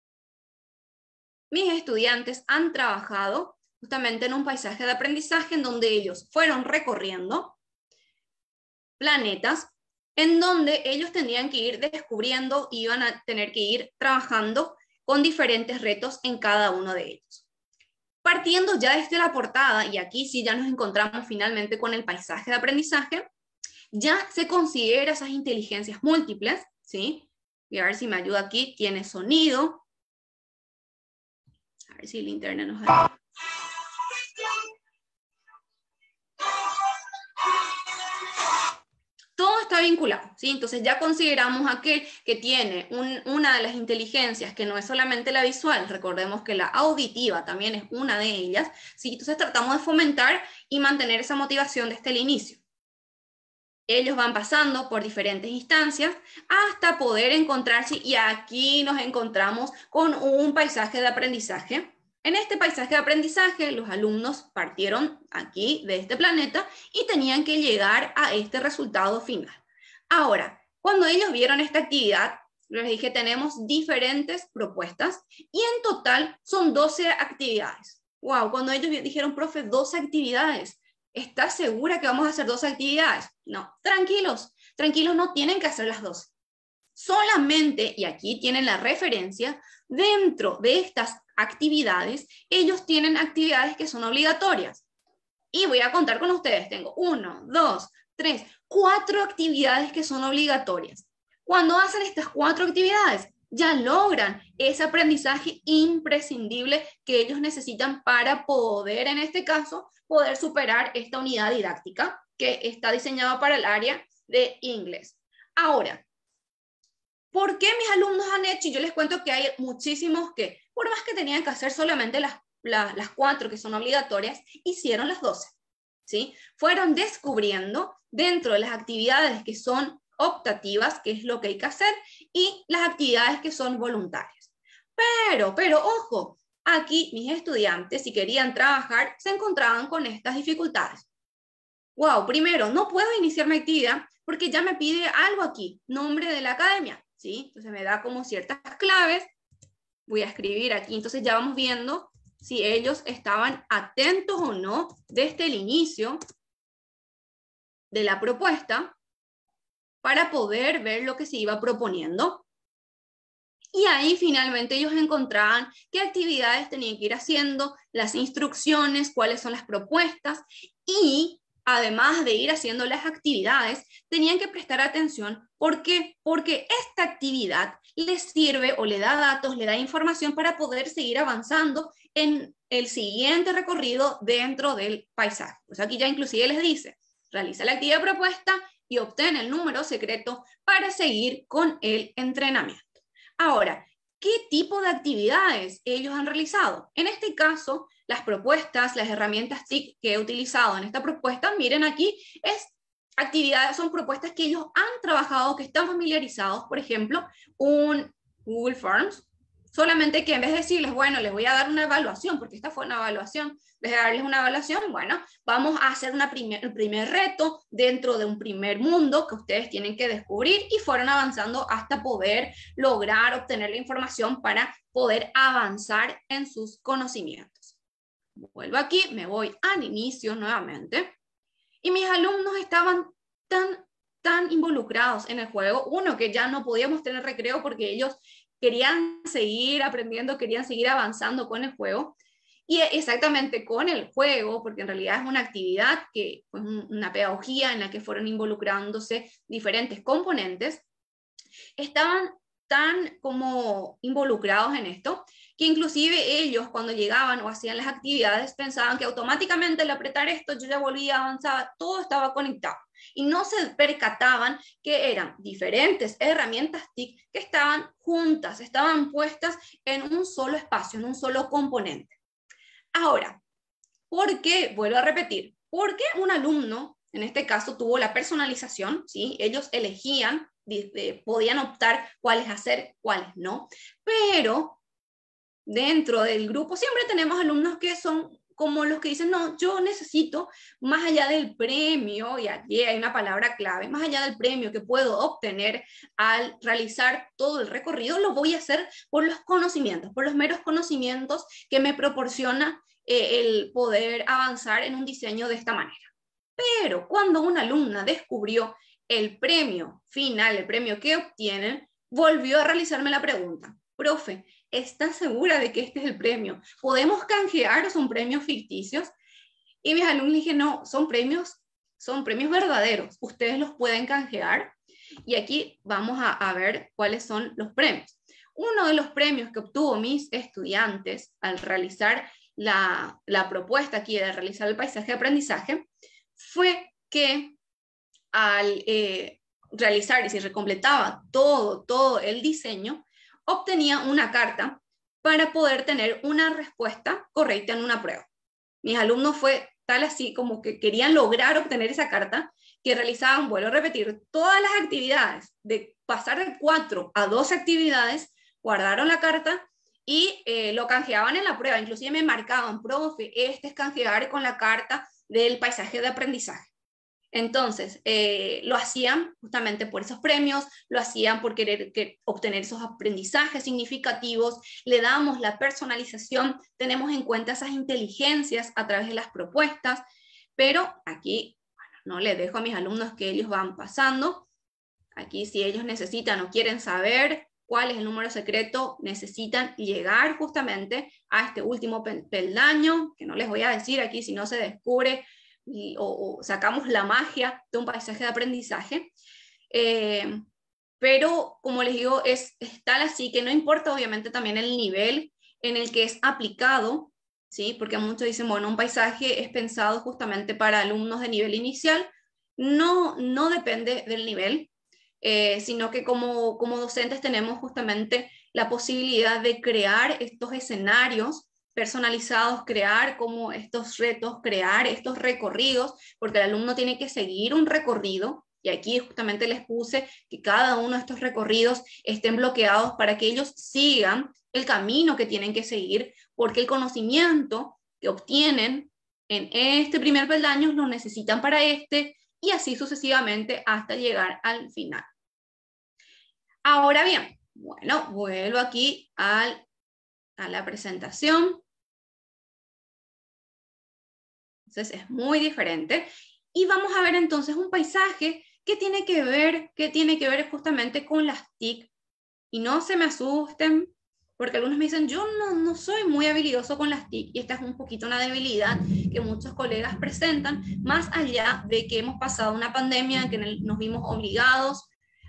D: Mis estudiantes han trabajado justamente en un paisaje de aprendizaje en donde ellos fueron recorriendo planetas, en donde ellos tendrían que ir descubriendo, iban a tener que ir trabajando con diferentes retos en cada uno de ellos. Partiendo ya desde la portada, y aquí sí ya nos encontramos finalmente con el paisaje de aprendizaje, ya se considera esas inteligencias múltiples, ¿sí? Voy a ver si me ayuda aquí, tiene sonido. A ver si el internet nos ayuda. Todo está vinculado, ¿sí? Entonces ya consideramos aquel que tiene un, una de las inteligencias que no es solamente la visual, recordemos que la auditiva también es una de ellas, ¿sí? Entonces tratamos de fomentar y mantener esa motivación desde el inicio. Ellos van pasando por diferentes instancias hasta poder encontrarse, y aquí nos encontramos con un paisaje de aprendizaje. En este paisaje de aprendizaje, los alumnos partieron aquí de este planeta y tenían que llegar a este resultado final. Ahora, cuando ellos vieron esta actividad, les dije, tenemos diferentes propuestas y en total son doce actividades. Wow, cuando ellos dijeron, profe, doce actividades, ¿estás segura que vamos a hacer doce actividades? No, tranquilos, tranquilos, no tienen que hacer las doce. Solamente, y aquí tienen la referencia, dentro de estas actividades, ellos tienen actividades que son obligatorias. Y voy a contar con ustedes, tengo uno, dos, tres, cuatro actividades que son obligatorias. Cuando hacen estas cuatro actividades, ya logran ese aprendizaje imprescindible que ellos necesitan para poder, en este caso, poder superar esta unidad didáctica que está diseñada para el área de inglés. Ahora, ¿por qué mis alumnos han hecho? Y yo les cuento que hay muchísimos que, por más que tenían que hacer solamente las, las, las cuatro que son obligatorias, hicieron las doce, ¿sí? Fueron descubriendo dentro de las actividades que son optativas, qué es lo que hay que hacer, y las actividades que son voluntarias. Pero, pero, ojo, Aquí mis estudiantes, si querían trabajar, se encontraban con estas dificultades. Wow, primero, no puedo iniciar mi actividad porque ya me pide algo aquí, nombre de la academia, ¿sí? Entonces me da como ciertas claves, voy a escribir aquí, entonces ya vamos viendo si ellos estaban atentos o no desde el inicio de la propuesta para poder ver lo que se iba proponiendo. Y ahí finalmente ellos encontraban qué actividades tenían que ir haciendo, las instrucciones, cuáles son las propuestas, y además de ir haciendo las actividades, tenían que prestar atención. ¿Por qué? Porque esta actividad les sirve o le da datos, le da información para poder seguir avanzando en el siguiente recorrido dentro del paisaje. Pues aquí ya inclusive les dice, realiza la actividad propuesta y obtén el número secreto para seguir con el entrenamiento. Ahora, ¿qué tipo de actividades ellos han realizado? En este caso, las propuestas, las herramientas T I C que he utilizado en esta propuesta, miren aquí, es actividades, son propuestas que ellos han trabajado, que están familiarizados, por ejemplo, un Google Forms, solamente que en vez de decirles, bueno, les voy a dar una evaluación, porque esta fue una evaluación, en vez de darles una evaluación, bueno, vamos a hacer una primer, el primer reto dentro de un primer mundo que ustedes tienen que descubrir, y fueron avanzando hasta poder lograr obtener la información para poder avanzar en sus conocimientos. Vuelvo aquí, me voy al inicio nuevamente, y mis alumnos estaban tan, tan involucrados en el juego, uno, que ya no podíamos tener recreo porque ellos querían seguir aprendiendo, querían seguir avanzando con el juego, y exactamente con el juego, porque en realidad es una actividad, que pues, una pedagogía en la que fueron involucrándose diferentes componentes, estaban tan como involucrados en esto, que inclusive ellos cuando llegaban o hacían las actividades pensaban que automáticamente al apretar esto yo ya volvía a avanzar, todo estaba conectado. Y no se percataban que eran diferentes herramientas T I C que estaban juntas, estaban puestas en un solo espacio, en un solo componente. Ahora, ¿por qué? Vuelvo a repetir, ¿por qué un alumno, en este caso, tuvo la personalización? ¿Sí? Ellos elegían, podían optar cuáles hacer, cuáles no, pero dentro del grupo siempre tenemos alumnos que son como los que dicen, no, yo necesito, más allá del premio, y aquí hay una palabra clave, más allá del premio que puedo obtener al realizar todo el recorrido, lo voy a hacer por los conocimientos, por los meros conocimientos que me proporciona eh, el poder avanzar en un diseño de esta manera. Pero cuando una alumna descubrió el premio final, el premio que obtienen, volvió a realizarme la pregunta, profe, ¿estás segura de que este es el premio? ¿Podemos canjear o son premios ficticios? Y mis alumnos dije, no, son premios, son premios verdaderos. Ustedes los pueden canjear. Y aquí vamos a, a ver cuáles son los premios. Uno de los premios que obtuvo mis estudiantes al realizar la, la propuesta aquí de realizar el paisaje de aprendizaje fue que al eh, realizar y si recompletaba todo, todo el diseño, obtenía una carta para poder tener una respuesta correcta en una prueba. Mis alumnos fue tal así como que querían lograr obtener esa carta, que realizaban, vuelvo a repetir, todas las actividades, de pasar de cuatro a dos actividades, guardaron la carta y eh, lo canjeaban en la prueba. Inclusive me marcaban, profe, este es canjear con la carta del paisaje de aprendizaje. Entonces, eh, lo hacían justamente por esos premios, lo hacían por querer que, obtener esos aprendizajes significativos, le damos la personalización, tenemos en cuenta esas inteligencias a través de las propuestas, pero aquí, bueno, no les dejo a mis alumnos que ellos van pasando. Aquí si ellos necesitan o quieren saber cuál es el número secreto, necesitan llegar justamente a este último peldaño, que no les voy a decir aquí si no se descubre, Y, o, o sacamos la magia de un paisaje de aprendizaje, eh, pero como les digo, es, es tal así que no importa obviamente también el nivel en el que es aplicado, ¿sí? Porque muchos dicen, bueno, un paisaje es pensado justamente para alumnos de nivel inicial, no, no depende del nivel, eh, sino que como, como docentes tenemos justamente la posibilidad de crear estos escenarios personalizados, crear como estos retos, crear estos recorridos, porque el alumno tiene que seguir un recorrido, y aquí justamente les puse que cada uno de estos recorridos estén bloqueados para que ellos sigan el camino que tienen que seguir, porque el conocimiento que obtienen en este primer peldaño lo necesitan para este, y así sucesivamente hasta llegar al final. Ahora bien, bueno, vuelvo aquí al, a la presentación. Entonces es muy diferente. Y vamos a ver entonces un paisaje que tiene que ver, que tiene que ver justamente con las T I C. Y no se me asusten, porque algunos me dicen, yo no, no soy muy habilidoso con las T I C, y esta es un poquito una debilidad que muchos colegas presentan, más allá de que hemos pasado una pandemia en que nos vimos obligados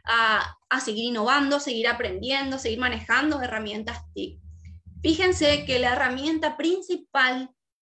D: a, a seguir innovando, seguir aprendiendo, seguir manejando herramientas T I C. Fíjense que la herramienta principal,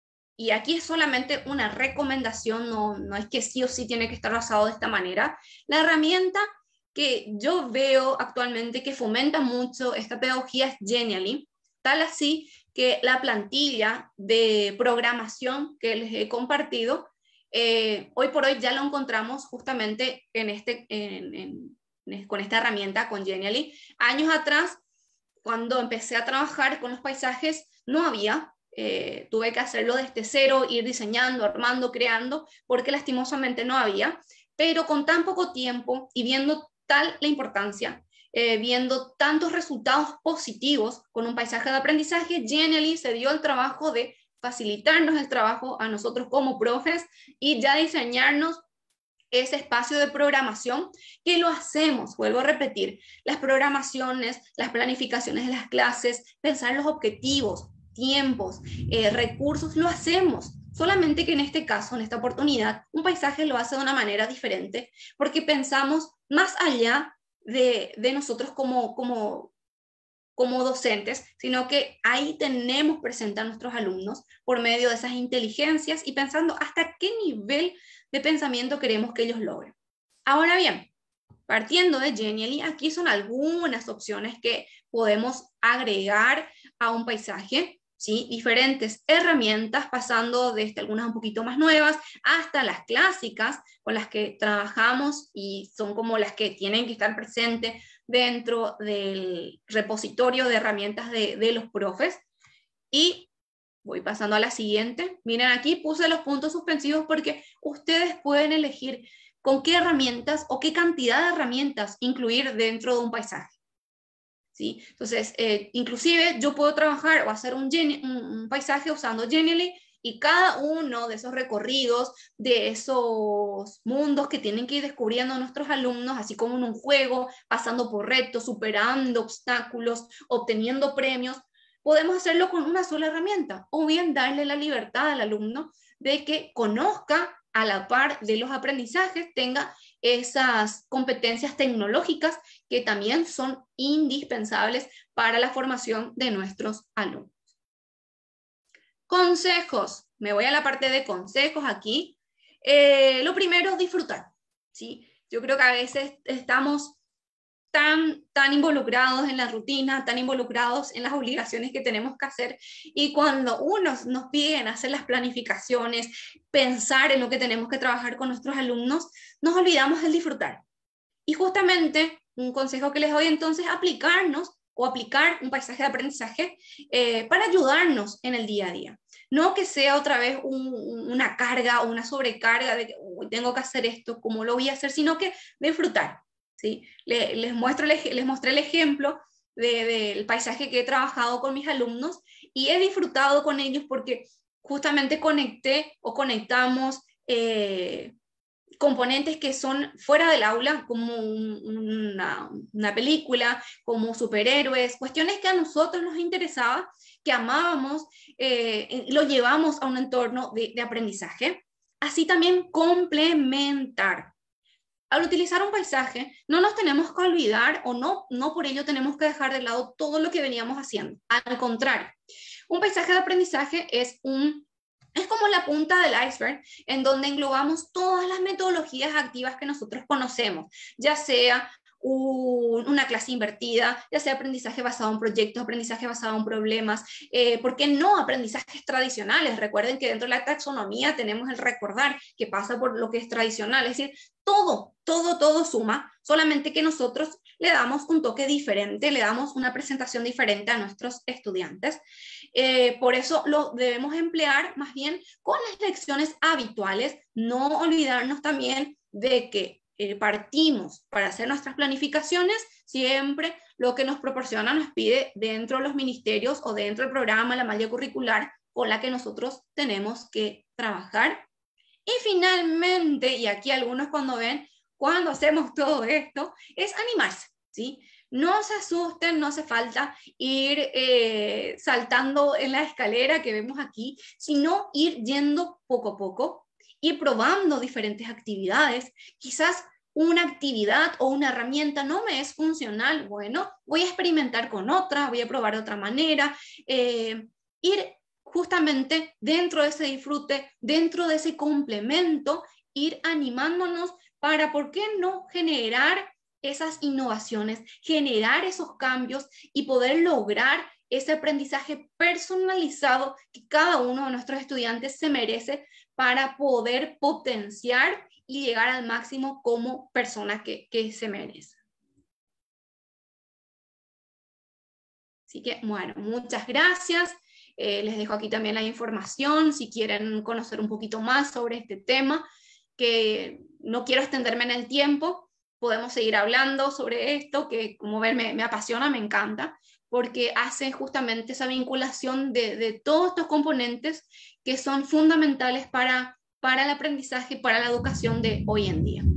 D: y aquí es solamente una recomendación, no, no es que sí o sí tiene que estar basado de esta manera, la herramienta que yo veo actualmente que fomenta mucho esta pedagogía es Genially, tal así que la plantilla de programación que les he compartido, eh, hoy por hoy ya lo encontramos justamente en este, en, en, en, con esta herramienta, con Genially. Años atrás, cuando empecé a trabajar con los paisajes, no había. Eh, tuve que hacerlo desde cero, ir diseñando, armando, creando, porque lastimosamente no había, pero con tan poco tiempo y viendo tal la importancia, eh, viendo tantos resultados positivos con un paisaje de aprendizaje, Genially se dio el trabajo de facilitarnos el trabajo a nosotros como profes y ya diseñarnos ese espacio de programación que lo hacemos, vuelvo a repetir, las programaciones, las planificaciones de las clases, pensar los objetivos, tiempos, eh, recursos, lo hacemos. Solamente que en este caso, en esta oportunidad, un paisaje lo hace de una manera diferente, porque pensamos más allá de, de nosotros como, como, como docentes, sino que ahí tenemos presente a nuestros alumnos por medio de esas inteligencias y pensando hasta qué nivel de pensamiento queremos que ellos logren. Ahora bien, partiendo de Genially, aquí son algunas opciones que podemos agregar a un paisaje. ¿Sí? Diferentes herramientas, pasando desde algunas un poquito más nuevas hasta las clásicas con las que trabajamos y son como las que tienen que estar presentes dentro del repositorio de herramientas de, de los profes. Y voy pasando a la siguiente. Miren, aquí puse los puntos suspensivos porque ustedes pueden elegir con qué herramientas o qué cantidad de herramientas incluir dentro de un paisaje. ¿Sí? Entonces, eh, inclusive yo puedo trabajar o hacer un, un, un paisaje usando Genially y cada uno de esos recorridos, de esos mundos que tienen que ir descubriendo nuestros alumnos, así como en un juego, pasando por retos, superando obstáculos, obteniendo premios, podemos hacerlo con una sola herramienta o bien darle la libertad al alumno de que conozca a la par de los aprendizajes, tenga esas competencias tecnológicas que también son indispensables para la formación de nuestros alumnos. Consejos. Me voy a la parte de consejos aquí. Eh, lo primero, disfrutar. ¿Sí? Yo creo que a veces estamos tan, tan involucrados en la rutina, tan involucrados en las obligaciones que tenemos que hacer, y cuando unos nos piden hacer las planificaciones, pensar en lo que tenemos que trabajar con nuestros alumnos, nos olvidamos del disfrutar. Y justamente un consejo que les doy entonces, aplicarnos o aplicar un paisaje de aprendizaje eh, para ayudarnos en el día a día. No que sea otra vez un, una carga o una sobrecarga de que uy, tengo que hacer esto, ¿cómo lo voy a hacer? Sino que disfrutar. ¿Sí? Les, les, muestro, les, les mostré el ejemplo de, del paisaje que he trabajado con mis alumnos y he disfrutado con ellos porque justamente conecté o conectamos eh, componentes que son fuera del aula, como un, una, una película, como superhéroes, cuestiones que a nosotros nos interesaba, que amábamos, eh, lo llevamos a un entorno de, de aprendizaje. Así también complementar. Al utilizar un paisaje, no nos tenemos que olvidar o no, no por ello tenemos que dejar de lado todo lo que veníamos haciendo. Al contrario, un paisaje de aprendizaje es, un, es como la punta del iceberg en donde englobamos todas las metodologías activas que nosotros conocemos, ya sea un, un una clase invertida, ya sea aprendizaje basado en proyectos, aprendizaje basado en problemas, eh, ¿por qué no aprendizajes tradicionales? Recuerden que dentro de la taxonomía tenemos el recordar que pasa por lo que es tradicional, es decir, todo, todo, todo suma, solamente que nosotros le damos un toque diferente, le damos una presentación diferente a nuestros estudiantes. Eh, por eso lo debemos emplear más bien con las lecciones habituales, no olvidarnos también de que eh, partimos para hacer nuestras planificaciones, siempre lo que nos proporciona, nos pide dentro de los ministerios o dentro del programa, la malla curricular con la que nosotros tenemos que trabajar. Y finalmente, y aquí algunos cuando ven, cuando hacemos todo esto, es animarse, ¿sí? No se asusten, no hace falta ir eh, saltando en la escalera que vemos aquí, sino ir yendo poco a poco, ir probando diferentes actividades. Quizás una actividad o una herramienta no me es funcional, bueno, voy a experimentar con otra, voy a probar de otra manera, eh, ir justamente dentro de ese disfrute, dentro de ese complemento, ir animándonos para, ¿por qué no generar esas innovaciones, generar esos cambios y poder lograr ese aprendizaje personalizado que cada uno de nuestros estudiantes se merece para poder potenciar y llegar al máximo como persona que, que se merece? Así que, bueno, muchas gracias. Eh, les dejo aquí también la información si quieren conocer un poquito más sobre este tema, que no quiero extenderme en el tiempo, podemos seguir hablando sobre esto, que como ven me, me apasiona, me encanta, porque hace justamente esa vinculación de, de todos estos componentes que son fundamentales para, para el aprendizaje, para la educación de hoy en día.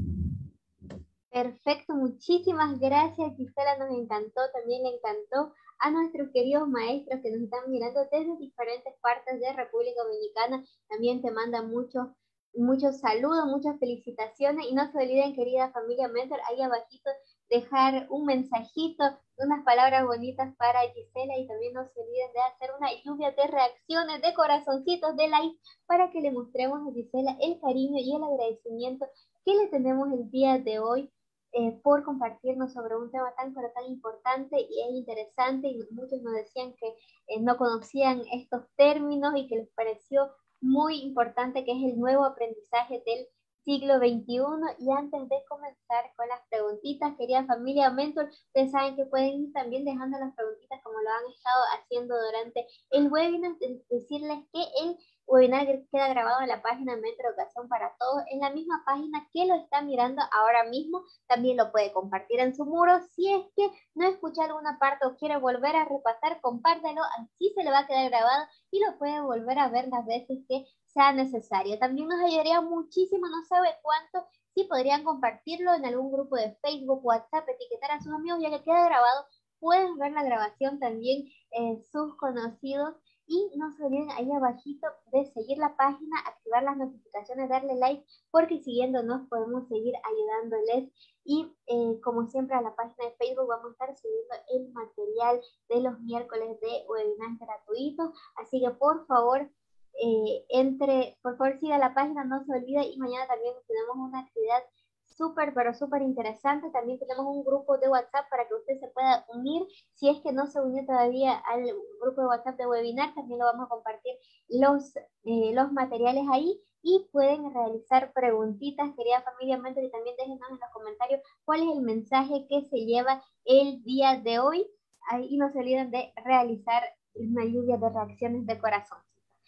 C: Perfecto, muchísimas gracias, Gisela, nos encantó, también le encantó a nuestros queridos maestros que nos están mirando desde diferentes partes de República Dominicana. También te mandan muchos muchos saludos, muchas felicitaciones, y no se olviden, querida familia Mentor, ahí abajito dejar un mensajito, unas palabras bonitas para Gisela, y también no se olviden de hacer una lluvia de reacciones, de corazoncitos, de likes, para que le mostremos a Gisela el cariño y el agradecimiento que le tenemos el día de hoy. Eh, por compartirnos sobre un tema tan pero tan importante y es interesante, y muchos nos decían que eh, no conocían estos términos y que les pareció muy importante, que es el nuevo aprendizaje del siglo veintiuno. Y antes de comenzar con las preguntitas, querida familia Mentor, ustedes saben que pueden ir también dejando las preguntitas como lo han estado haciendo durante el webinar. Decirles que el webinar queda grabado en la página Mentor Educación para Todos, en la misma página que lo está mirando ahora mismo. También lo puede compartir en su muro. Si es que no escucha alguna parte o quiere volver a repasar, compártelo, así se le va a quedar grabado y lo puede volver a ver las veces que sea necesario. También nos ayudaría muchísimo, no sabe cuánto, si podrían compartirlo en algún grupo de Facebook, WhatsApp, etiquetar a sus amigos, ya que queda grabado. Pueden ver la grabación también eh, sus conocidos. Y no se olviden ahí abajito de seguir la página, activar las notificaciones, darle like, porque siguiéndonos podemos seguir ayudándoles. Y eh, como siempre, a la página de Facebook vamos a estar subiendo el material de los miércoles de webinars gratuitos. Así que por favor, eh, entre, por favor siga la página, no se olvide. Y mañana también tenemos una actividad súper, pero súper interesante. También tenemos un grupo de WhatsApp para que usted se pueda unir. Si es que no se unió todavía al grupo de WhatsApp de webinar, también lo vamos a compartir los, eh, los materiales ahí, y pueden realizar preguntitas, querida familia Mentor, y también déjenos en los comentarios cuál es el mensaje que se lleva el día de hoy. Ahí no se olviden de realizar una lluvia de reacciones de corazón.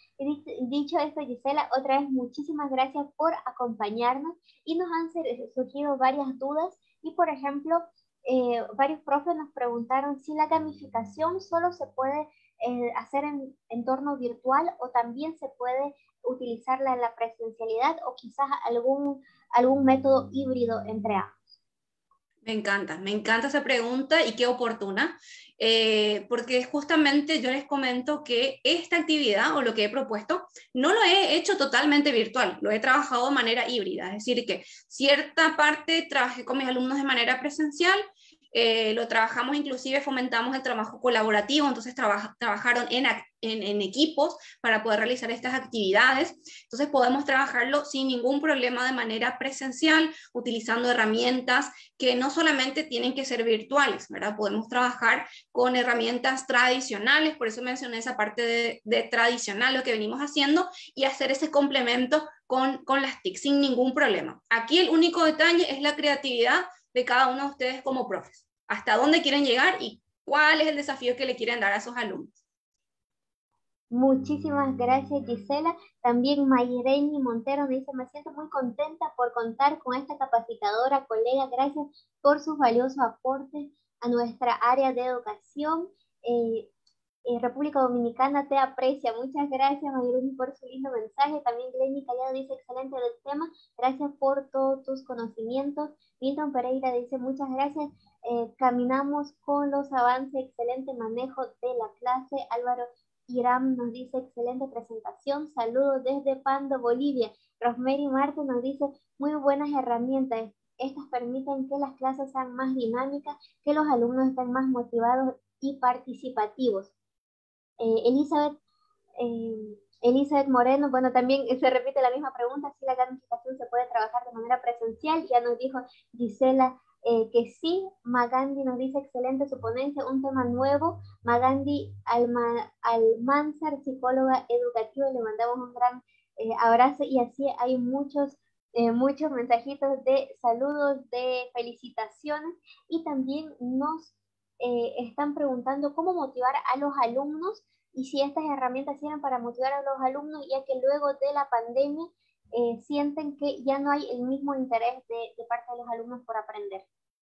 C: Dicho esto, Gisela, otra vez muchísimas gracias por acompañarnos, y nos han surgido varias dudas. Y por ejemplo, eh, varios profes nos preguntaron si la gamificación solo se puede eh, hacer en entorno virtual, o también se puede utilizarla en la presencialidad, o quizás algún, algún método híbrido entre ambos.
D: Me encanta, me encanta esa pregunta, y qué oportuna, eh, porque justamente yo les comento que esta actividad, o lo que he propuesto, no lo he hecho totalmente virtual, lo he trabajado de manera híbrida, es decir, que cierta parte trabajé con mis alumnos de manera presencial, eh, lo trabajamos, inclusive fomentamos el trabajo colaborativo, entonces traba, trabajaron en, en, en equipos para poder realizar estas actividades, entonces podemos trabajarlo sin ningún problema de manera presencial, utilizando herramientas que no solamente tienen que ser virtuales, ¿verdad? Podemos trabajar con herramientas tradicionales, por eso mencioné esa parte de, de tradicional, lo que venimos haciendo, y hacer ese complemento con, con las T I C sin ningún problema. Aquí el único detalle es la creatividad de cada uno de ustedes como profes, hasta dónde quieren llegar y cuál es el desafío que le quieren dar a sus alumnos.
C: Muchísimas gracias, Gisela. También Mayreni Montero me dice, me siento muy contenta por contar con esta capacitadora, colega, gracias por sus valiosos aportes a nuestra área de educación. Eh, eh, República Dominicana te aprecia. Muchas gracias, Mayreni, por su lindo mensaje. También Glenny Callado dice, excelente del tema, gracias por todos tus conocimientos. Milton Pereira dice, muchas gracias. Eh, caminamos con los avances, excelente manejo de la clase. Álvaro Iram nos dice, excelente presentación, saludos desde Pando, Bolivia. Rosemary Marte nos dice, muy buenas herramientas, estas permiten que las clases sean más dinámicas, que los alumnos estén más motivados y participativos. Eh, Elizabeth, eh, Elizabeth Moreno, bueno, también se repite la misma pregunta, si la gamificación se puede trabajar de manera presencial, ya nos dijo Gisela Eh, que sí. Magandi nos dice, excelente su ponencia, un tema nuevo. Magandi Alma, Almanzar, psicóloga educativa, le mandamos un gran eh, abrazo, y así hay muchos, eh, muchos mensajitos de saludos, de felicitaciones, y también nos eh, están preguntando cómo motivar a los alumnos y si estas herramientas sirven para motivar a los alumnos, ya que luego de la pandemia Eh, sienten que ya no hay el mismo interés de, de parte de los alumnos por aprender.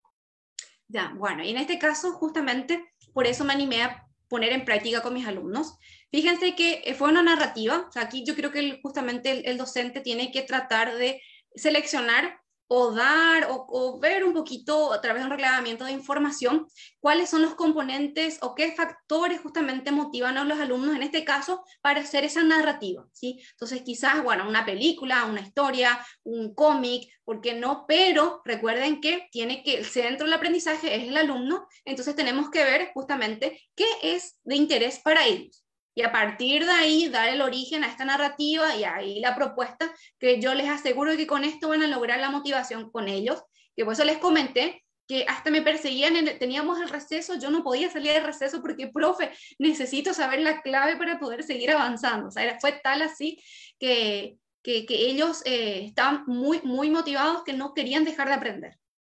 D: Ya, bueno, y en este caso justamente por eso me animé a poner en práctica con mis alumnos. Fíjense que fue una narrativa, o sea, aquí yo creo que el, justamente el, el docente tiene que tratar de seleccionar o dar o, o ver un poquito a través de un reglamento de información cuáles son los componentes o qué factores justamente motivan a los alumnos en este caso para hacer esa narrativa, ¿sí? Entonces quizás, bueno, una película, una historia, un cómic, ¿por qué no? Pero recuerden que tiene que el centro del aprendizaje es el alumno, entonces tenemos que ver justamente qué es de interés para ellos. Y a partir de ahí dar el origen a esta narrativa y ahí la propuesta, que yo les aseguro que con esto van a lograr la motivación con ellos, que por eso les comenté que hasta me perseguían, en el, teníamos el receso, yo no podía salir del receso porque, profe, necesito saber la clave para poder seguir avanzando. O sea, era, fue tal así que, que, que ellos eh, estaban muy, muy motivados, que no querían dejar de aprender.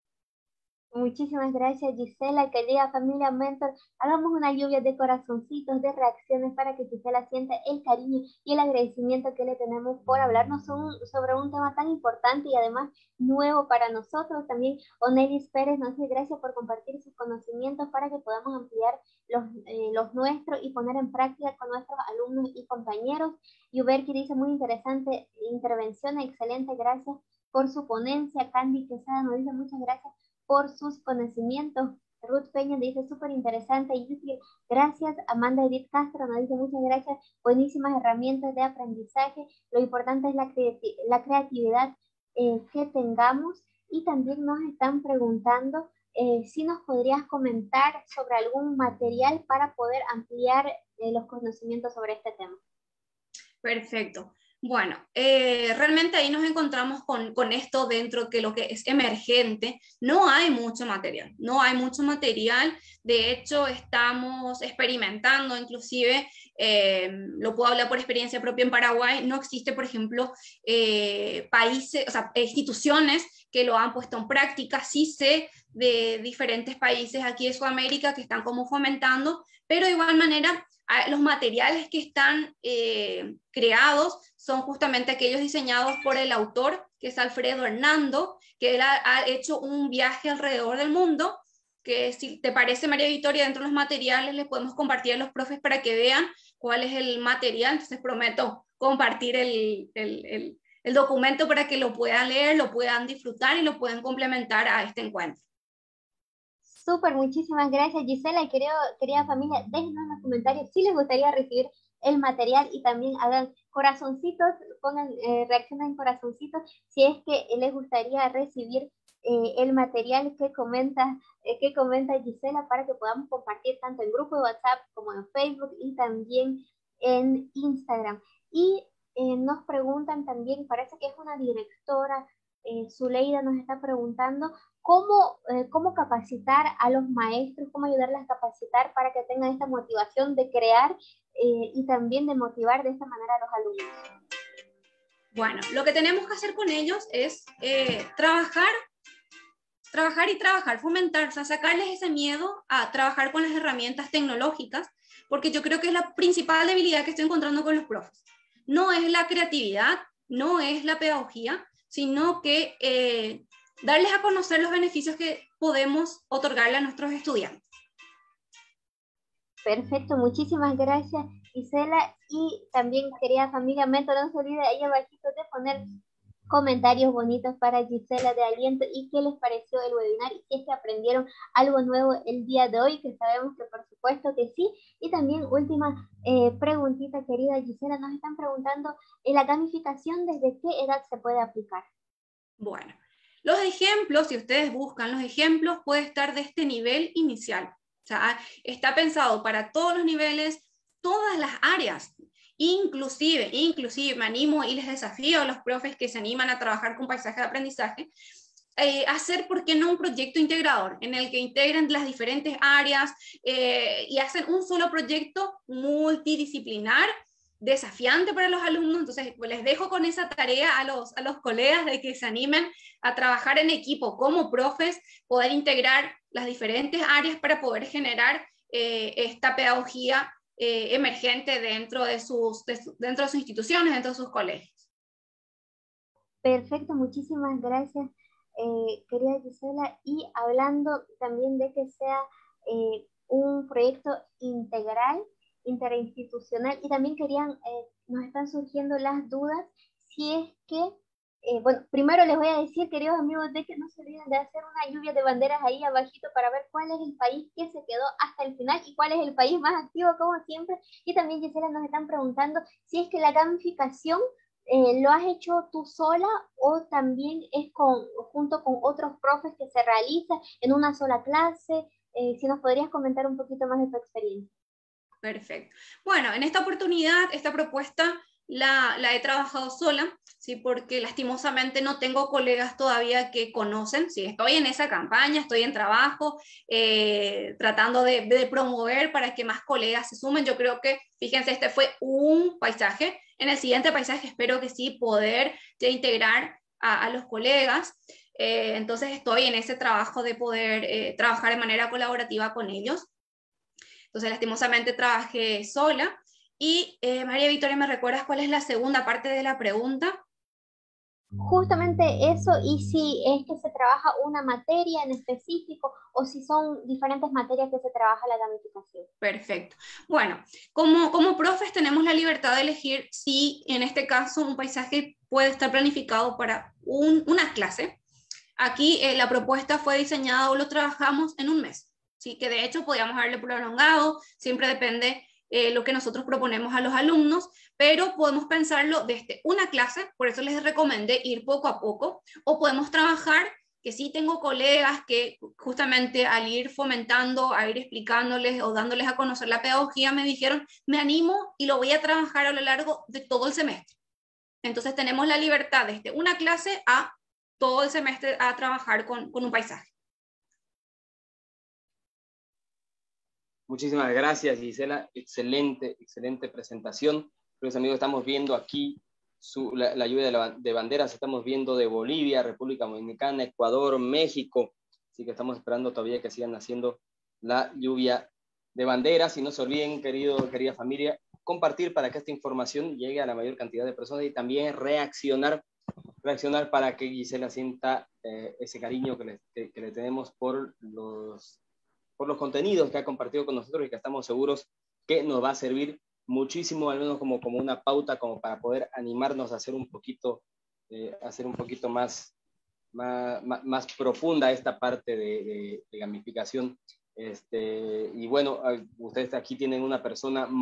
C: Muchísimas gracias, Gisela, querida familia Mentor. Hagamos una lluvia de corazoncitos, de reacciones para que Gisela sienta el cariño y el agradecimiento que le tenemos por hablarnos un, sobre un tema tan importante y además nuevo para nosotros. También Onelis Pérez nos dice gracias por compartir sus conocimientos para que podamos ampliar los, eh, los nuestros y poner en práctica con nuestros alumnos y compañeros. Yuberki dice muy interesante intervención, excelente, gracias por su ponencia. Candy Quesada nos dice muchas gracias por sus conocimientos. Ruth Peña dice súper interesante y útil. Gracias. Amanda Edith Castro nos dice muchas gracias. Buenísimas herramientas de aprendizaje. Lo importante es la, creati la creatividad eh, que tengamos. Y también nos están preguntando eh, si nos podrías comentar sobre algún material para poder ampliar eh, los conocimientos sobre este tema.
D: Perfecto. Bueno, eh, realmente ahí nos encontramos con, con esto dentro que lo que es emergente, no hay mucho material, no hay mucho material, de hecho estamos experimentando, inclusive, eh, lo puedo hablar por experiencia propia en Paraguay, no existe, por ejemplo, eh, países, o sea, instituciones que lo han puesto en práctica, sí sé de diferentes países aquí de Sudamérica que están como fomentando, pero de igual manera, los materiales que están eh, creados son justamente aquellos diseñados por el autor, que es Alfredo Hernando, que él ha, ha hecho un viaje alrededor del mundo, que si te parece, María Victoria, dentro de los materiales les podemos compartir a los profes para que vean cuál es el material. Entonces prometo compartir el, el, el, el documento para que lo puedan leer, lo puedan disfrutar y lo puedan complementar a este encuentro.
C: Súper, muchísimas gracias, Gisela. Y querido, querida familia, déjenos en los comentarios si les gustaría recibir el material y también hagan corazoncitos, pongan, eh, reaccionen en corazoncitos si es que les gustaría recibir eh, el material que comenta, eh, que comenta Gisela, para que podamos compartir tanto en grupo de WhatsApp como en Facebook y también en Instagram. Y eh, nos preguntan también, parece que es una directora, eh, Zuleida nos está preguntando cómo, eh, cómo capacitar a los maestros, cómo ayudarles a capacitar para que tengan esta motivación de crear eh, y también de motivar de esta manera a los alumnos.
D: Bueno, lo que tenemos que hacer con ellos es eh, trabajar, trabajar y trabajar, fomentar, o sea, sacarles ese miedo a trabajar con las herramientas tecnológicas, porque yo creo que es la principal debilidad que estoy encontrando con los profes. No es la creatividad, no es la pedagogía, sino que eh, darles a conocer los beneficios que podemos otorgarle a nuestros estudiantes.
C: Perfecto, muchísimas gracias, Gisela. Y también, querida familia Mentor, no se olvide ahí abajito de poner comentarios bonitos para Gisela de aliento y qué les pareció el webinar y si es que aprendieron algo nuevo el día de hoy, que sabemos que por supuesto que sí. Y también última eh, preguntita, querida Gisela, nos están preguntando en la gamificación, ¿desde qué edad se puede aplicar?
D: Bueno, los ejemplos, si ustedes buscan los ejemplos, puede estar de este nivel inicial. O sea, está pensado para todos los niveles, todas las áreas. Inclusive, inclusive me animo y les desafío a los profes que se animan a trabajar con paisaje de aprendizaje, eh, hacer, ¿por qué no?, un proyecto integrador en el que integren las diferentes áreas eh, y hacen un solo proyecto multidisciplinar, desafiante para los alumnos. Entonces, pues, les dejo con esa tarea a los, a los colegas de que se animen a trabajar en equipo como profes, poder integrar las diferentes áreas para poder generar eh, esta pedagogía Eh, emergente dentro de, sus, de su, dentro de sus instituciones, dentro de sus colegios.
C: Perfecto, muchísimas gracias, eh, querida Gisela. Y hablando también de que sea eh, un proyecto integral, interinstitucional, y también querían, eh, nos están surgiendo las dudas, si es que Eh, bueno, primero les voy a decir, queridos amigos, de que no se olviden de hacer una lluvia de banderas ahí abajito para ver cuál es el país que se quedó hasta el final y cuál es el país más activo, como siempre. Y también, Gisela, nos están preguntando si es que la gamificación eh, lo has hecho tú sola o también es con, junto con otros profes que se realiza en una sola clase. Eh, si nos podrías comentar un poquito más de tu experiencia.
D: Perfecto. Bueno, en esta oportunidad, esta propuesta La, la he trabajado sola, ¿sí? Porque lastimosamente no tengo colegas todavía que conocen, ¿sí? Estoy en esa campaña, estoy en trabajo, eh, tratando de, de promover para que más colegas se sumen. Yo creo que, fíjense, este fue un paisaje. En el siguiente paisaje espero que sí poder ya integrar a, a los colegas. Eh, entonces estoy en ese trabajo de poder eh, trabajar de manera colaborativa con ellos. Entonces lastimosamente trabajé sola. Y eh, María Victoria, ¿me recuerdas cuál es la segunda parte de la pregunta?
C: Justamente eso, y si es que se trabaja una materia en específico o si son diferentes materias que se trabaja la gamificación.
D: Perfecto. Bueno, como, como profes tenemos la libertad de elegir si en este caso un paisaje puede estar planificado para un, una clase. Aquí eh, la propuesta fue diseñada o lo trabajamos en un mes, ¿sí? Que de hecho podíamos haberle prolongado, siempre depende Eh, lo que nosotros proponemos a los alumnos, pero podemos pensarlo desde una clase, por eso les recomendé ir poco a poco, o podemos trabajar, que sí tengo colegas que justamente al ir fomentando, a ir explicándoles o dándoles a conocer la pedagogía, me dijeron, me animo y lo voy a trabajar a lo largo de todo el semestre. Entonces tenemos la libertad desde una clase a todo el semestre a trabajar con, con un paisaje.
B: Muchísimas gracias, Gisela. Excelente, excelente presentación. Los amigos, estamos viendo aquí su, la, la lluvia de, la, de banderas. Estamos viendo de Bolivia, República Dominicana, Ecuador, México. Así que estamos esperando todavía que sigan haciendo la lluvia de banderas. Y no se olviden, querido, querida familia, compartir para que esta información llegue a la mayor cantidad de personas y también reaccionar, reaccionar para que Gisela sienta eh, ese cariño que le, que, que le tenemos por los... por los contenidos que ha compartido con nosotros y que estamos seguros que nos va a servir muchísimo, al menos como, como una pauta, como para poder animarnos a hacer un poquito, eh, hacer un poquito más, más, más, más profunda esta parte de, de, de gamificación. Este, y bueno, ustedes aquí tienen una persona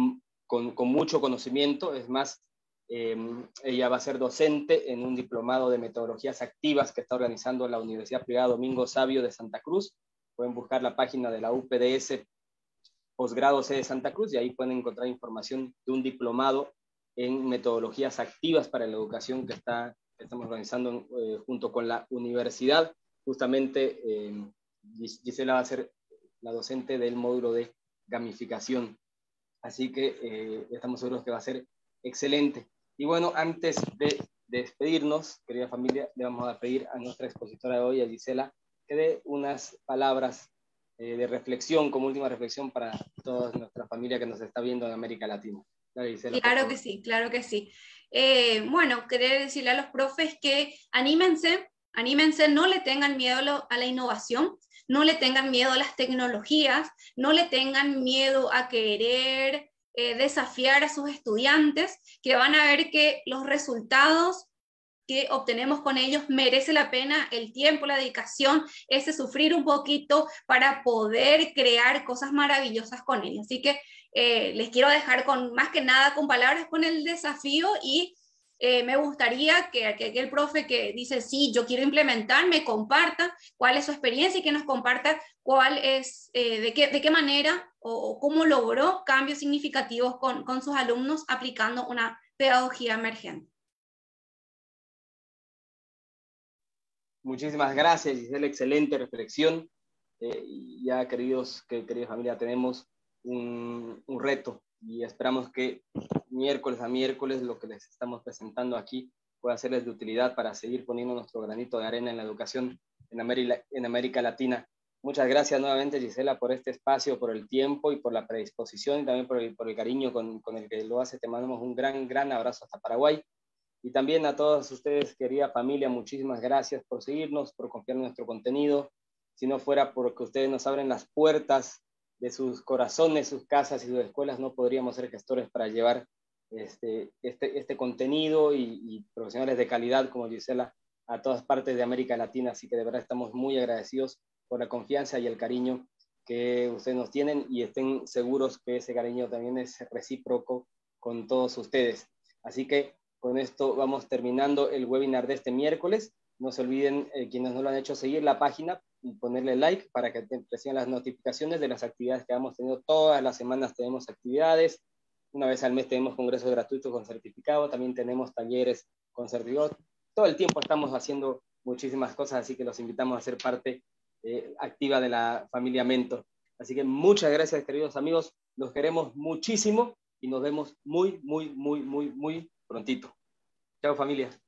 B: con, con mucho conocimiento. Es más, eh, ella va a ser docente en un diplomado de metodologías activas que está organizando la Universidad Privada Domingo Sabio de Santa Cruz. Pueden buscar la página de la U P D S Posgrado C de Santa Cruz y ahí pueden encontrar información de un diplomado en metodologías activas para la educación que, está, que estamos organizando eh, junto con la universidad. Justamente eh, Gisela va a ser la docente del módulo de gamificación. Así que eh, estamos seguros que va a ser excelente. Y bueno, antes de, de despedirnos, querida familia, le vamos a pedir a nuestra expositora de hoy, a Gisela, que dé unas palabras eh, de reflexión, como última reflexión para toda nuestra familia que nos está viendo en América Latina. Dale, Gisela,
D: claro que sí, claro que sí. Eh, bueno, quería decirle a los profes que anímense, anímense, no le tengan miedo a, lo, a la innovación, no le tengan miedo a las tecnologías, no le tengan miedo a querer eh, desafiar a sus estudiantes, que van a ver que los resultados que obtenemos con ellos merece la pena el tiempo, la dedicación, ese sufrir un poquito para poder crear cosas maravillosas con ellos. Así que eh, les quiero dejar con, más que nada con palabras, con el desafío y eh, me gustaría que, que aquel profe que dice, sí, yo quiero implementar, me comparta cuál es su experiencia y que nos comparta cuál es, eh, de, qué, de qué manera o, o cómo logró cambios significativos con, con sus alumnos aplicando una pedagogía emergente.
B: Muchísimas gracias, Gisela, excelente reflexión. Eh, y ya, queridos, que, querida familia, tenemos un, un reto y esperamos que miércoles a miércoles lo que les estamos presentando aquí pueda serles de utilidad para seguir poniendo nuestro granito de arena en la educación en América, en América Latina. Muchas gracias nuevamente, Gisela, por este espacio, por el tiempo y por la predisposición y también por el, por el cariño con, con el que lo hace. Te mandamos un gran, gran abrazo hasta Paraguay. Y también a todos ustedes, querida familia, muchísimas gracias por seguirnos, por confiar en nuestro contenido. Si no fuera porque ustedes nos abren las puertas de sus corazones, sus casas y sus escuelas, no podríamos ser gestores para llevar este, este, este contenido y, y profesionales de calidad como Gisela a todas partes de América Latina. Así que de verdad estamos muy agradecidos por la confianza y el cariño que ustedes nos tienen y estén seguros que ese cariño también es recíproco con todos ustedes. Así que con esto vamos terminando el webinar de este miércoles. No se olviden, eh, quienes no lo han hecho, seguir la página y ponerle like para que te reciban las notificaciones de las actividades que vamos teniendo. Todas las semanas tenemos actividades. Una vez al mes tenemos congresos gratuitos con certificado. También tenemos talleres con certificado. Todo el tiempo estamos haciendo muchísimas cosas, así que los invitamos a ser parte eh, activa de la familia Mentor. Así que muchas gracias, queridos amigos. Los queremos muchísimo y nos vemos muy, muy, muy, muy, muy prontito. Chao, familia.